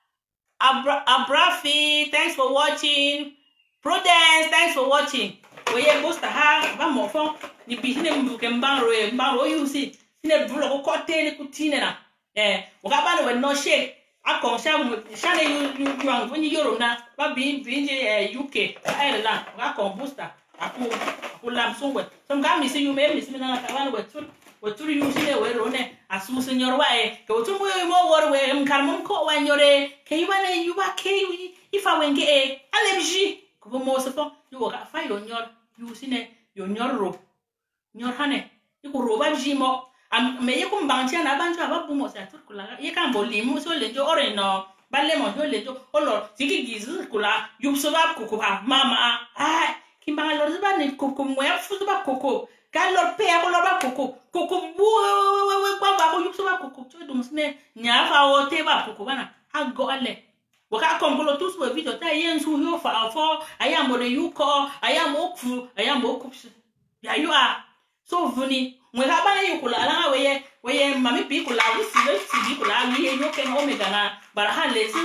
Abrafi, thanks for watching. Prudence, thanks for watching. We ye posta ha ba mo fon ni bi ne mbu ke mbaro you see ne bulo ko te ni kutine na o ga ba no we no shake akon sha ne you an when you na ba bi je UK Ireland ga kon booster aku lam songwe some ga mi see you me na ka ba no we tu you see we ro ne asu senyor wa ke tu mo wor we mkarmon ko wa nyore ke wa ne you ba ke ifa wenge alebji ko mo se fon you ga fa yo nyor you see ne yo nyor ro nyor hane iku ro ba jimo me ye kum bantia na bantu ababu mo sa turkula ye kan bolimu so le jo ore no balle mo jo le jo olo siki gizu kula yubso ba kukuba mama kimba lor ba ni kukum mo ya fuzu ba kuku kan lor pe ko lor ba kuku we ba yubso ba kuku to dum sne nya fa o te ba kuku bana ago ale waka kongulo tous we video ta yen su yo fa fo ayamo de yuko ayamo kupsu ya you are so vuni mwe ga bana yukula la we mami pi kula si kula ni yo ken omega na baraha le si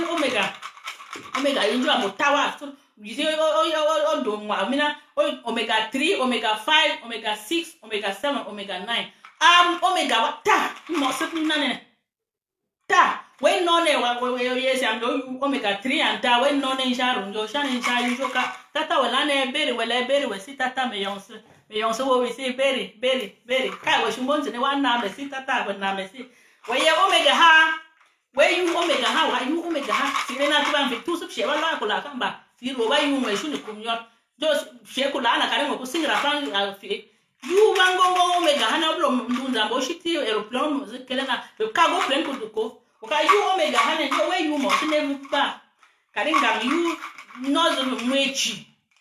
omega yinjo amotawa so yise o do mwa mina omega 3 omega 5 omega 6 omega 7 omega 9 omega wa ta mo se nane ta we no ne wa we yes am do omega 3 and ta we no ne sharu njo shane sharu joka tata wala ne bere we si tata me yonse wo we si bere kai we shumonze ne wa na me si tata we na me si we ye omega ha we you omega ha wa you omega ha si ne na tuba mfi tu sup she wala ko la kamba si ro ba you we shuni kumyo jo she ko la na kare mo ko singra fan fi you wango omega ha na blo ndunza mbo shiti aeroplane mo zikele na ka go plane ko oka you omega ha ne yo we you mo ne mba karinga you nozo mwechi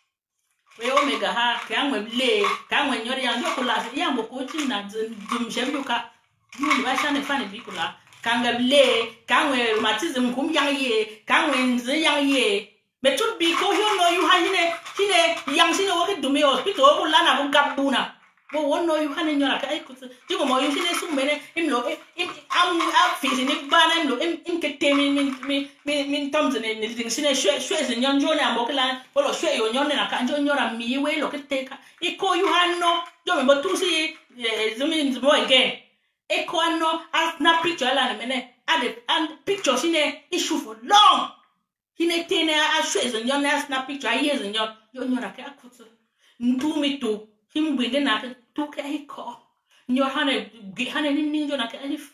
we omega ha kanwe le kanwe nyori yanjo kula ya mbo ko chi na dum shembu ka you ba shane fane bi kula kanga le kanwe rheumatism kum yang ye kanwe nzi yang ye me tut bi ko yo no you ha hine yang sine wo ke dumi hospital ko la na ko gabuna wo wonno you hane nyora ka ko ti ko mo you hine su mene imlo am fi ni bana imlo im ke temi min tomze ne ding sine shwe nyonjo ne ambo kala wo shwe yo nyone na ka nyora mi we lo ke teka iko you hanno do me bo tu si zumi nzimo again eko ano na picture la mene and picture sine issue for long hine tene a shwe zo nyone snap picture years nyon yo nyora ka akutsu ntumi to himbwinde na to ka iko nyor hane ni njo na ka alif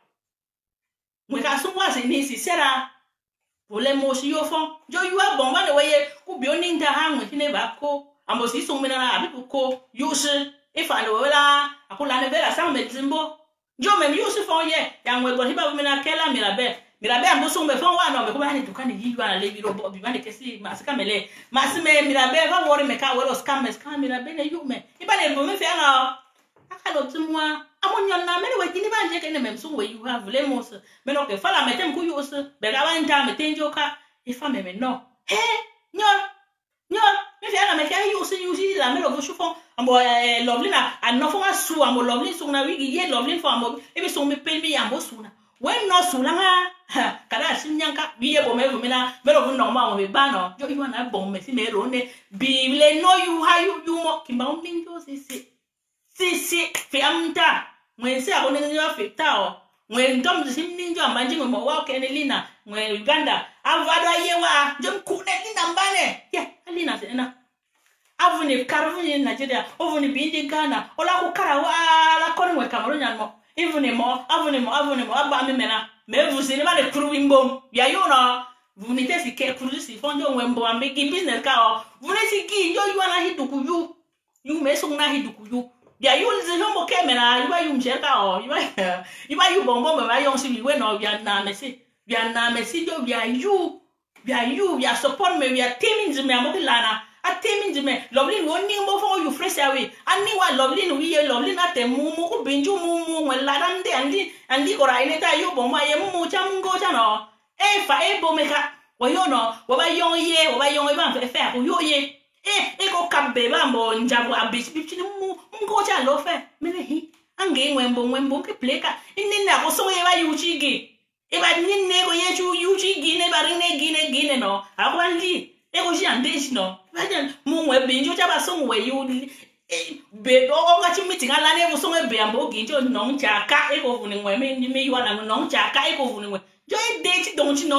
mwe ka so wa se ni si sera vole mo si yo fon jo you a bon ba ne we ku bi oni nda ha nwe hine ba ko ambo si so mena na abi ko yo se e fa no wala akula ne vera sa me zimbo Jo mem yu si fon ye ya ngwe bo hiba mina kela mirabe ambo so me fon wa no me ko ba ni tukani yi yu ana le biro bo bi ba ne kesi masika mele masime mirabe va wori me ka we scam mirabe ne yu me iba ne bo me fe ana aka lo tumwa amonyon na me we kini ba nje ke ne mem so we yu ha vle mo so me no ke fala me tem ku yu so be ga ba nta me tenjo ka ifa me no he nyor me fe ana me ka yu si la me lo bo chufon ambo lovely na anofo asu ambo lovely so na wigi ye lovely for ambo ebe so me pe mi ambo su na when no su la ha kada sinyanka biye bo me mina me lo no ma mo be ba no jo iwa na bon me si me ro ne bi le no you ha you mo kimba on ninjo si fi amta mwen se abone ninjo fi ta o mwen dom si ninjo amanji mo wa ke ne lina mwen Uganda avado yewa jo ku ne lina mbane ye alina se na avuni karvuni Nigeria ovuni bindi Ghana ola ku karawa la konwe Cameroon mo avuni mo aba mi mena me vusi ni ba le kuru wimbo ya yo no vuni te si ke kuru si fonjo wembo ambe ki business ka o vuni si ki yo yu na hiduku yu me so na hiduku yu ya yo ze no mo ke mena yu ba yu mje ka o yu ba yu bombo me ba yo si we no ya na me si jo ya support me ya teaming me amoki lana atemi me lovely no ni mo fo you fresh away ani wa lovely no ye lovely na te mu ko binju mu la dande andi ko ra ile ta yo bo ma ye mu cha ngo cha no e fa e bo me ka wo yo no wo ba yon e ba fe ko yo ye e ko kabbe ba mbo njabu abisi bichi mu ngo cha lo fe me ne hi ange ngwembo ke pleka inni na ko so ye ba yu chi gi e ba ni ne ko ye chu yu chi gi ne ba ne gine no akwandi ego ji andesi no bajan mu nwe binjo cha ba so nwe yu be o ga chi meeting ala ne bu so nwe be ambo gi jo no ncha ka ego vuni nwe me yu ana no ncha ka ego vuni nwe jo e date don chi no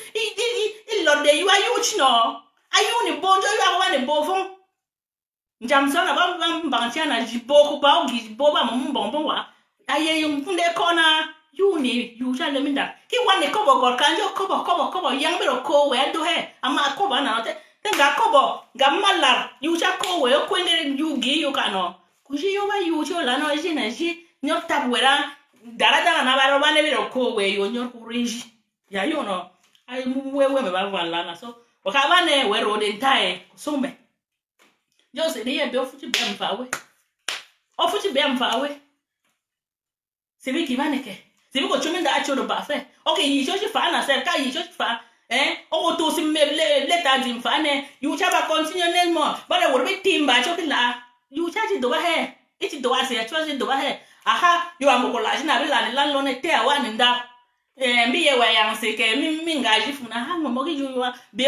i lo de yu ayu chi no ayu ni bonjo yu akwa ni bo fun njamso na ba chi na ji bo ko ba gi bo ba mo mbon wa aye yu kunde kona yu cha le minda ki wane kobo gor kanjo kobo yang bero ko we do he ama kobo na te ga kobo ga malar yu cha ko we ko ne yu gi yu kano ku ji yo ba yu cho la no ji na ji nyo tabwera dara na baro ba ne bero ko we yo nyo ku rinji ya yo no ai mu we me ba van la na so o ka ba ne we ro de ntae so me yo se ne be ofuti be mfa we se bi ki ba ne ke si ko chumi nda acho do ba fe okay yi cho chi fa na se ka yi cho chi fa o to si me le ta din fa ne yu cha ba continuellement ba le wo be timba cho ki la yu cha chi do ba he iti do ase cho chi do ba he aha yu am ko la ji na bi la ni lan lo ne te awa ni nda mi ye wa yang se ke mi nga ji fu na ha mo ki yu wa be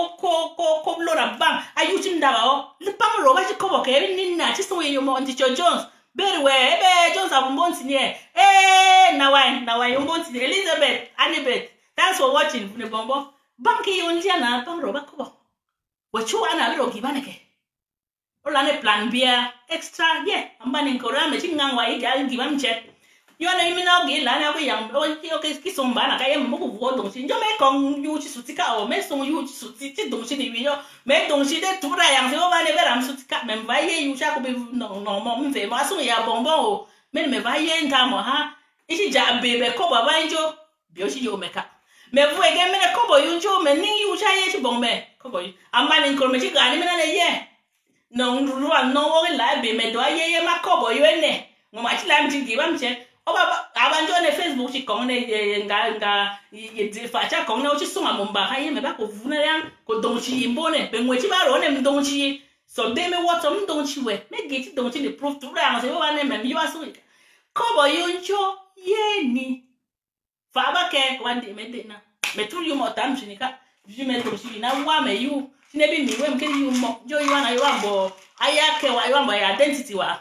ko lo na bang ayu chi nda ba o le pam ro ba chi ko bo ke ni na chi so ye yo mo ndi cho Jones Very well, ebe Jones abunbonti nie. Na why umbonti Elizabeth, Annabeth. Thanks for watching. Ne bombo. Banki yonja na bang roba kobo. Wachu ana biro gibaneke. Ola ne plan bia extra ambani nkora me chingangwa iga gibamche. Yo na imina ogi la na ko yang o ki somba na ka yem mo ko vo dong sin jo me kong yu chi sutika o me song yu chi suti ti dong sin ni yo me dong sin de tu ra yang se o ba ne vera sutika me va ye yu cha ko be no mo mve ma so ya bonbon o me va ye nta mo ha ichi ja bebe ko ba ba njo bi o chi yo me ka me vu e ge me ne ko bo yu njo me ni yu cha ye chi bon me ko bo ambani nkor me chi ga ni me na ye no ruwa no o la be me do ye ma ko bo yu ene mo ma chi la mji gibamche oba abanjo ne Facebook chi kong ne nga ye fa cha kong ne o chi songa momba ha ye me ba ko vuna ya ko dongchi imbone be ngwe chi ba ro ne mdongchi so de me what some dongchi we me ge chi dongchi ne proof tu ra se ba ne me mi wa so ko bo yoncho ye ni fa ba ke kwa de me de na me tu yu mo tam chi ni ka ju me to chi na wa me yu chi ne bi mi we me ke yu mo jo yu na yu ambo aya ke wa yu ambo identity wa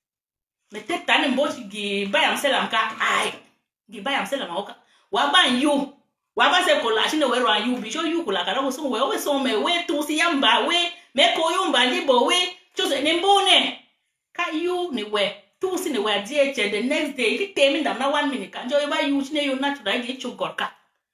me take tani mbochi gi bayam selam ka ai gi bayam selam oka wa ban yu wa ba se ko la chine we ro an yu bi so yu ko la ka ro so me we tu si yamba we me ko yu mba ni bo we cho se ne mbone ka yu ni we tu si ni we die che the next day ki temi ndam na 1 minute ka jo ba yu chine yu natural gi chu gorka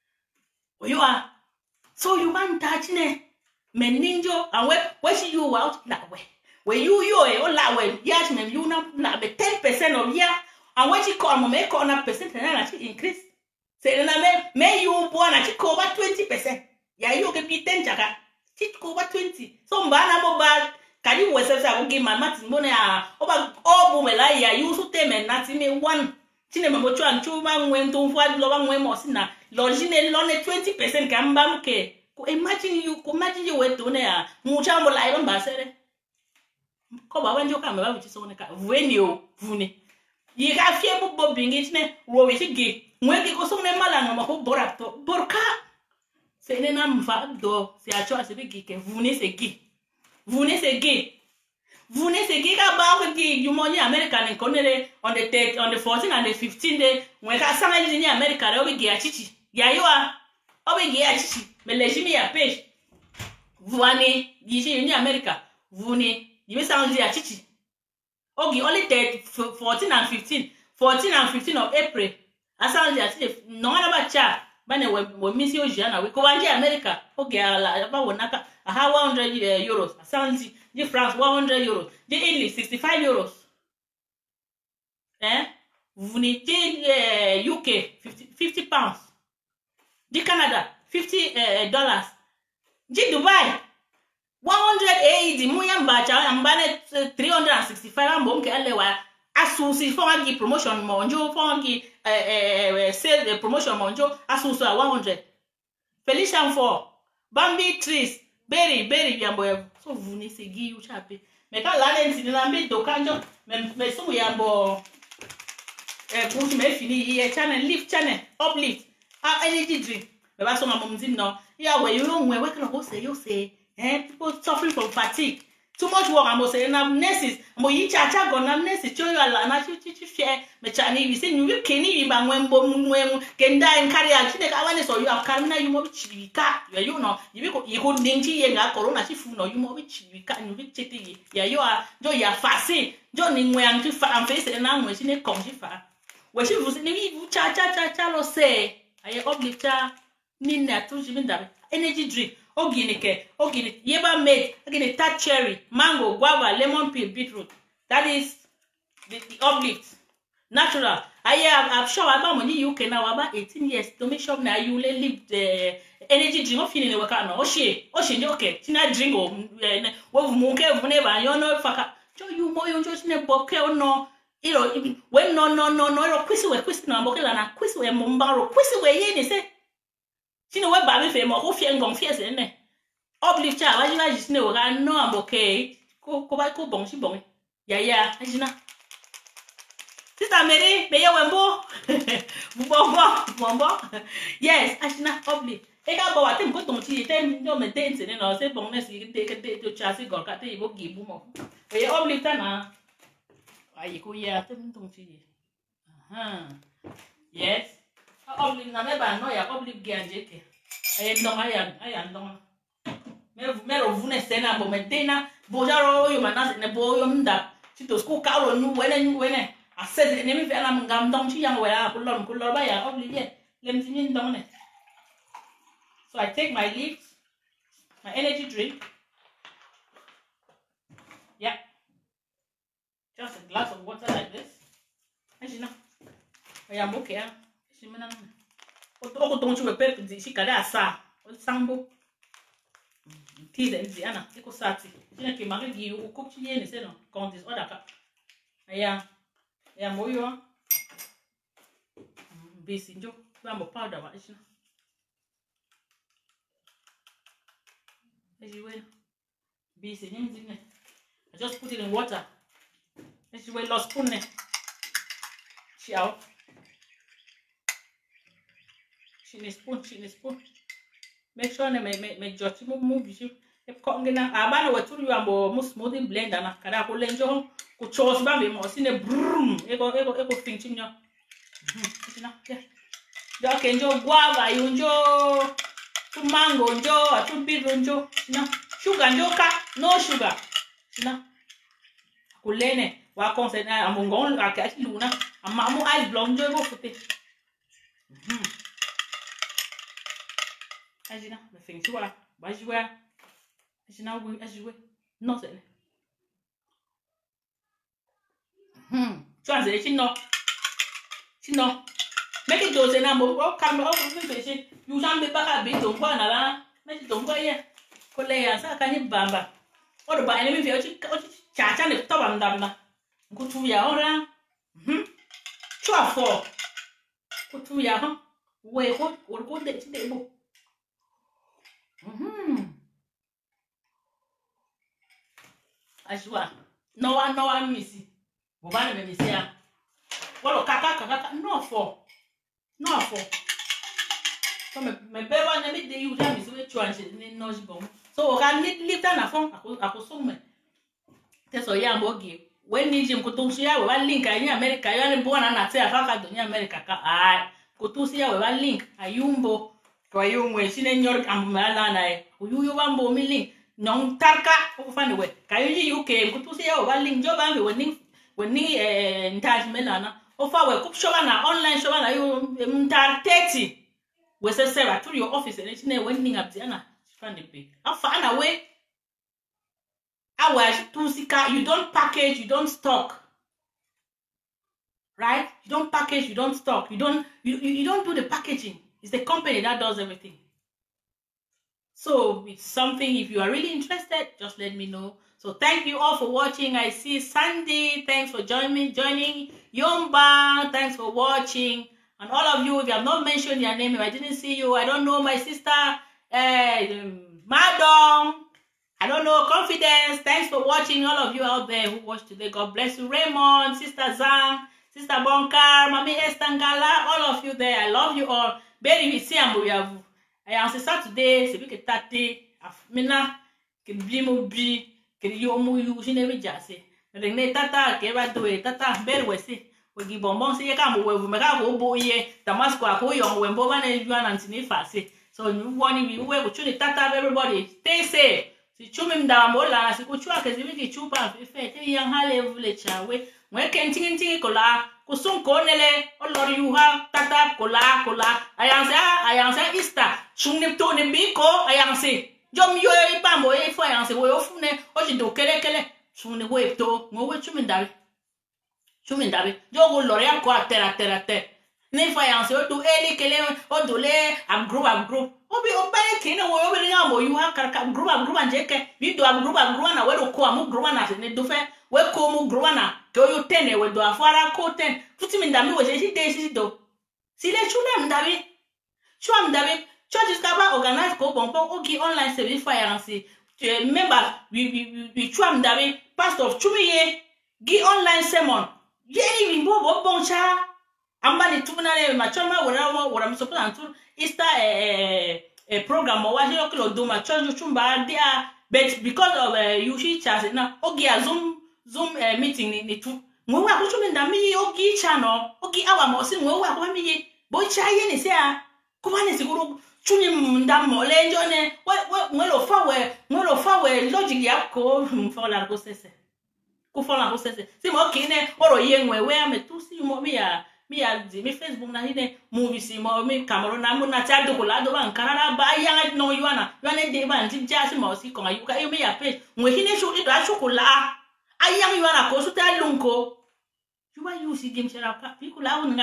o yu a so yu ban ta chine me ninjo and we shi yu out la we you o la we yes me you na be 10% of ya and when she call me call na percent na she increase say na me you born na she call over 20%. Ya you get be 10 jaka she call over 20. So mba na mo ba kadi wo se sa go give my matin mo na oba obu me la ya you so teme na ti me one tine me mo twa nchu ba nwen to fwa lo ba nwen mo si na lo jine lo ne 20% ka mba mke. Imagine you went to there. Mucha mo live ba sere. Ko ba wanjo ka me ba bichi so ne ka veni o vuni. Yi ga fie bo bingi ne wo we gi. Mwe ki ko so ne mala no ko borato. Borka. Se ne na mfa do se a cho se bi gi ke vuni se gi. Vuni se gi. Vuni se gi ka ba ko gi you money American ko ne on the 14th and the 15th day mwe ka sama ni America re o bi gi achichi. Ya yo a o bi gi achichi. Me lejimi ya page vuane yiji ni America vune yimi sound ya chichi ogi only 14 and 15 of April asound ya chichi no na ba cha bane we misi ojiana we ko wanje America ogi ala ba wonaka aha 100 euros asound di France 100 euros di Italy 65 euros vune di UK 50 pounds di Canada $50 di Dubai 100 AED muya mbacha ambane 365 ambom ke alewa asusi for gi promotion monjo for gi sale promotion monjo asusu 100 Felician for Bambi trees berry yambo so vuni se gi u chape me ka la nti na mbe do kanjo me so yambo push me fini ye channel lift channel uplift energy drink. But so my mom's in no. Yeah, where you don't wear you say, people suffering from fatigue. Too much work, I'm saying I'm nurses. I'm going to go on nurses. Show you a lot. I'm share. Me chani, you say you can't even when can die and carry out. I want to so you have Carmina, you move chivika. You know, you could dingy and corona. If you know, you move chivika and you be chitty. Yeah, you are, you are fasting. Johnny, when I'm too far, I'm facing an arm when she need come. She far. When she was in the cha say, I uplift her. Nina tu jibinda energy drink ogini yeba made again tart cherry mango guava lemon peel beetroot that is the uplift natural I'm sure about money UK now about 18 years to make sure now you live the energy drink of feeling work no oshi okay tina drink o wo munke whenever you know faka cho you mo yo jo ne boke no iro when no iro kwisi na boke la na kwisi we mbaro kwisi we yeni se Chino we ba me fe mo ko fie ngong fie se ne uplift cha wa jiba jisne wo ga no am okay ko ba ko bon si bon ya ajina Sister Mary me ye wembo bombo yes ajina uplift e ga bo wa tem ko ton ti tem do me dance ne no se bon ne si te to cha si gor ka te bo gi bu mo e uplift na ai ko ya tem ton ti yes uplift na me ba no ya uplift ge anjeke ndong aya ndong me ro vune sena bo me dena bo jaro yo manas ne bo yo mda chito school ka ro nu wene asese ne mi fe na ngam ndong chi yang wela kulor ba ya uplift ye lem tin ndong ne so I take my leaves my energy drink yeah just a glass of water like this ajina ya mboke ya shimana Oko tonchu we pepe di shikale asa o sambo tize nzi ana eko sati tina ke mari gi o kopchi yene se no kontis odaka aya moyo bisi njo ba mo powder wa ishina ejiwe bisi nyimzi ne I just put it in water ejiwe lo spoon ne chiao She spoon. Make sure me joti move you. E ko ngina abana weturu yambo mo smoothie blender na kada ko lenjo ko chos ba me mo sine brum ego finchinyo. Tina ya. Do kenjo guava yunjo tu mango njo tu beetroot njo na sugar njo ka no sugar. Tina kulene wa konsena amungon akati luna amamu ice block njo go fute. Ajina me fin chua ba jua ajina wi ajue no se chua se chi no Sinon, make it dozen and more come over the fishing. You shan't be back a bit on one alarm. Make it on fire. Colea, Sakani Bamba. What about enemy chat and if Tom and Damna? Go to Yara. Sure for. Go to Yara. Wait, what will go the table? As well. No one missing. One of them here. Well, kaka, no for. So my baby one day you have is which one in nose bone. So I need live down a phone. I could so me. That's all young bogey. When need him go to see how I link in America, you are born and I say I can't do America. I go to see how I link a yumbo for you when she in your Malana. You wambo me link. Non tarka of funny way. Can you came go to see how I link job and when ni touch Melana. Of our cook show online show and you 30. We say Sarah to your office and it's never winning up the Anna. Funny pay. How far away? Our to you don't package, you don't stock. Right? You don't package, you don't stock. You don't do the packaging. It's the company that does everything. So it's something, if you are really interested, just let me know. So thank you all for watching. I see Sandy, thanks for joining. Yomba, thanks for watching. And all of you, if you have not mentioned your name, if I didn't see you, I don't know, my sister, Madam, I don't know, Confidence, thanks for watching, all of you out there who watched today. God bless you. Raymond, Sister Zhang, Sister Bonkar, Mami Estangala, all of you there, I love you all. Very we see and we have. I am Saturday, c'est que tate, afmina, que bimo bi, que yomu yu, she never just say. Tata, que va do it, tata, bear we see. We give bonbons, see, come over, we go boy, Damasco, who young, when Boban and you and Tinifasi. So you want you will tune tata, everybody. Stay safe. Si chumim da mola, si kuchua, because we get chupa, if a young hale village away. When can ting cola, Kusum Cornele, or Lord you have tata, cola. I answer Easter, Chumim Tony Biko, I answer. Jom yo bambo, if I answer, we often, or you do kele, soon away to, no way chumin dabi. Jogo L'Oreal ko terate. Ne fa answer to eli kele o dole am group. Obi obane kine wo obi ngamo you have karaka group and jeke. We do am group na we do ko am group na ne do fe. We ko mu group na ko you 10 we do afara ko 10. Tuti mi ndami wo je si do. Si le chule mdabi. Chua mdabi. Church is kaba organize ko bonpon oki online service for yansi. Remember we chua mdabi pastor of Chumiye gi online sermon. Yeri mi bo boncha. Ambani tumunale machoma wora msopo to Easter program or what you do my church chumba there, but because of Yushi chance now ogi a zoom meeting ni tu mwa kuchumi ndami ogi chano ogi awa mosi mwa kwa mi boy chaye ni sea kuma ni siguru chuni ndamo lenjo ne mwelo fawe logic yako mfola kosese kufola kosese si mo kine oro yenwe we ametusi mo mi Facebook na hine movie si mo mi Cameroon na mo na cha do la do ban karara ba ya no yuana de ban ti ja si mo si ko ayuka yo mi ya page mo hine shu do a chokola ayang yuana ko su ta lunko yuba yu si game shara ka pikula un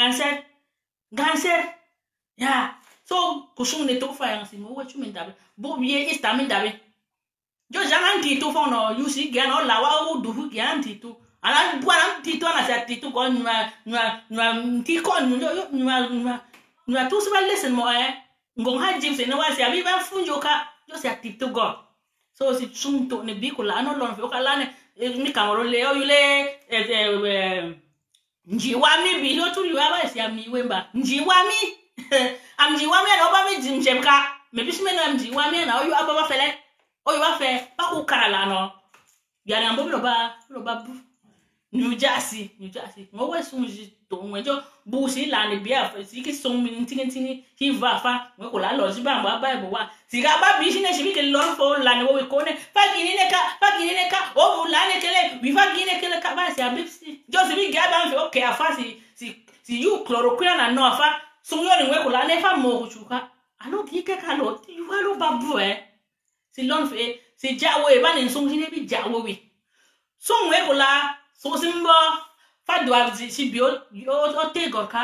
ganser ya so ko shun ne to fa yang si mo wa chu min dabe bo biye ista min dabe jo jalan ti to fo no yu si gan o la wa o du hu gan ti to ala buana ti to na sa ti to ko nwa ti ko nwa to se ba lesson mo ngong ha jim se no wa se abi ba funjo ka jo se ti to go so si chung to ne bi ko la no lon fe o ka la ne mi Cameroon le o yule njiwami bi lo tu yuwa ba si ami wemba njiwami amjiwami na oba mi jimjemka me bi shime no njiwami na o yu aba ba fele o yu ba fe ba ku karala no ya na mbo lo ba bu New Jersey mo we sunji to nwejo bu si la ni bia si ki son mi tingi hi va fa we ko la lo si ba Bible wa si ga ba bi shine shi ke lo fo la ni we ko ne fa gini ne ka o bu la ne kele bi fa gini kele ka ba si abi si jo si bi ga ba fe okay afa si you chloroquine na no afa so yo ni we ko la ne fa mo ku chuka alo ki ke ka lo ti wa lo ba bu si lon fe si jawe ba ni sunji ne bi jawe wi so we ko la so simbo fa do abzi si bio o te gorka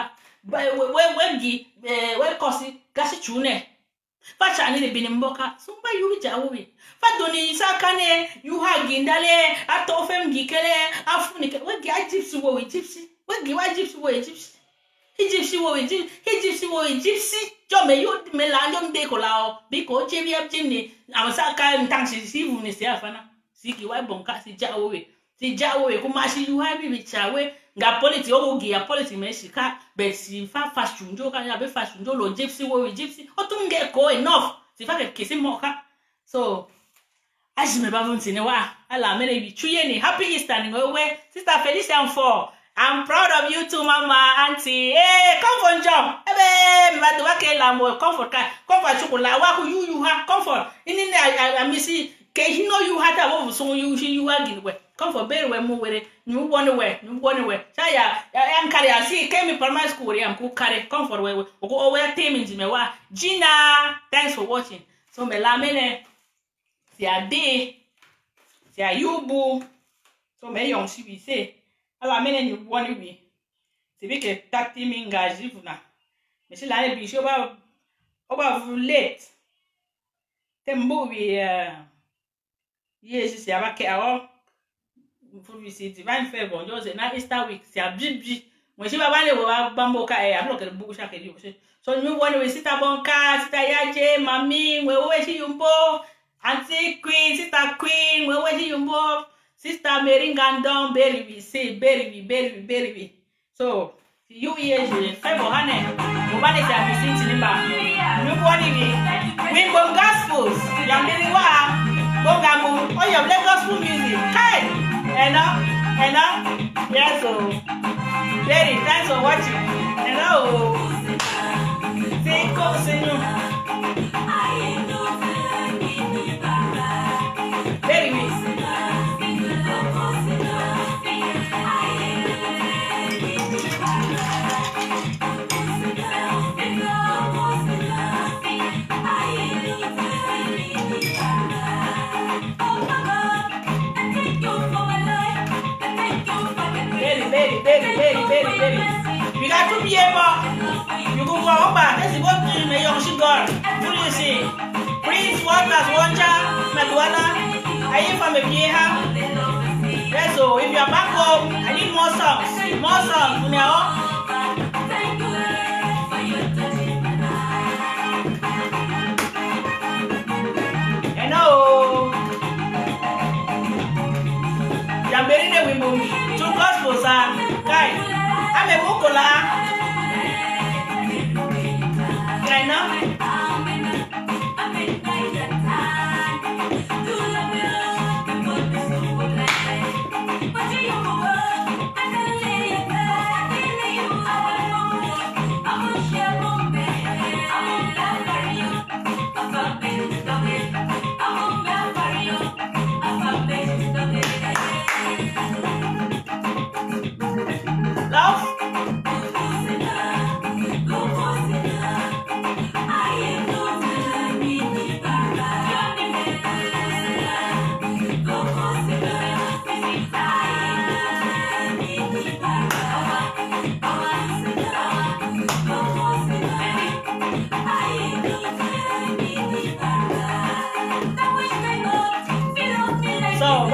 we kosi gashi chune fa chani de binimboka sumba yu jawi fa doni sakane yu hagindale atofem gikele afunike we gi gypsy wo gypsy we gi wa gypsy wo gypsy Egypsy wo Egypsy jo me yo me la jo mde ko lao bi ko chebi ab chimni amsaka ntangsi sivu ni se afana siki wa bonka si jawo ko mashi yu ha bi chawe nga politi o gi ya politi me shika be si fa fashunjo ka ya be fashunjo lo gypsy wo gypsy o tun ge ko enough si fa ke kisi moka so ajime ba vunti ne wa ala me bi chuye ni happy Easter ni we sister Felicia 4 I'm proud of you too, Mama, Auntie. Hey, comfort job. Ebe, mi ba ke la mo comfort chocolate. Wa ku you ha comfort. Ini ne I miss ke he know you had that so you agin we. Comfort be we mu were. Ñu won we. Sa ya am carry asi ke mi primary school am ku carry comfort we. O we team me wa. Gina, thanks for watching. So me la mene. Si ade. Si ayubu. So me yon si bi say. Alors, amène nous bon lui. C'est vrai que tati m'engage vous na. Mais si l'année biche on va vous late. Tembo oui yes c'est avec alors pour lui c'est divine favor. Yo c'est na Easter week c'est bibi. Moi si baba le wa bamboka e ablo que buku chaque jour. So nous bon oui c'est ta bonka, c'est ta yaje, mami, we si yumbo, auntie queen, c'est ta queen, we si yumbo. Sister Mary Gandon, Berry, say Berry. So, you here, favor, honey. Nobody can be seen in the back. You want to win Bong Gospels. Young Billy Wa, Bongamu, all your gospel music. Hey, and yes, so Berry, thanks for watching. Hello, say, go, senor. Very. We got to be able. You go over. Let's go to the young sugar. What do you see? Prince, what does Wonja, Maduana? I am from a Vieja. Yes, so if you are back home, I need more songs. You know? Jamberine we move. Two gospels are guys. I'm a Mukola. I know. So,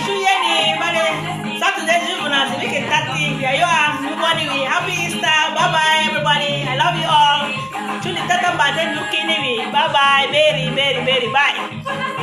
happy Easter. Bye-bye, everybody. I love you all. Bye-bye. Very, bye.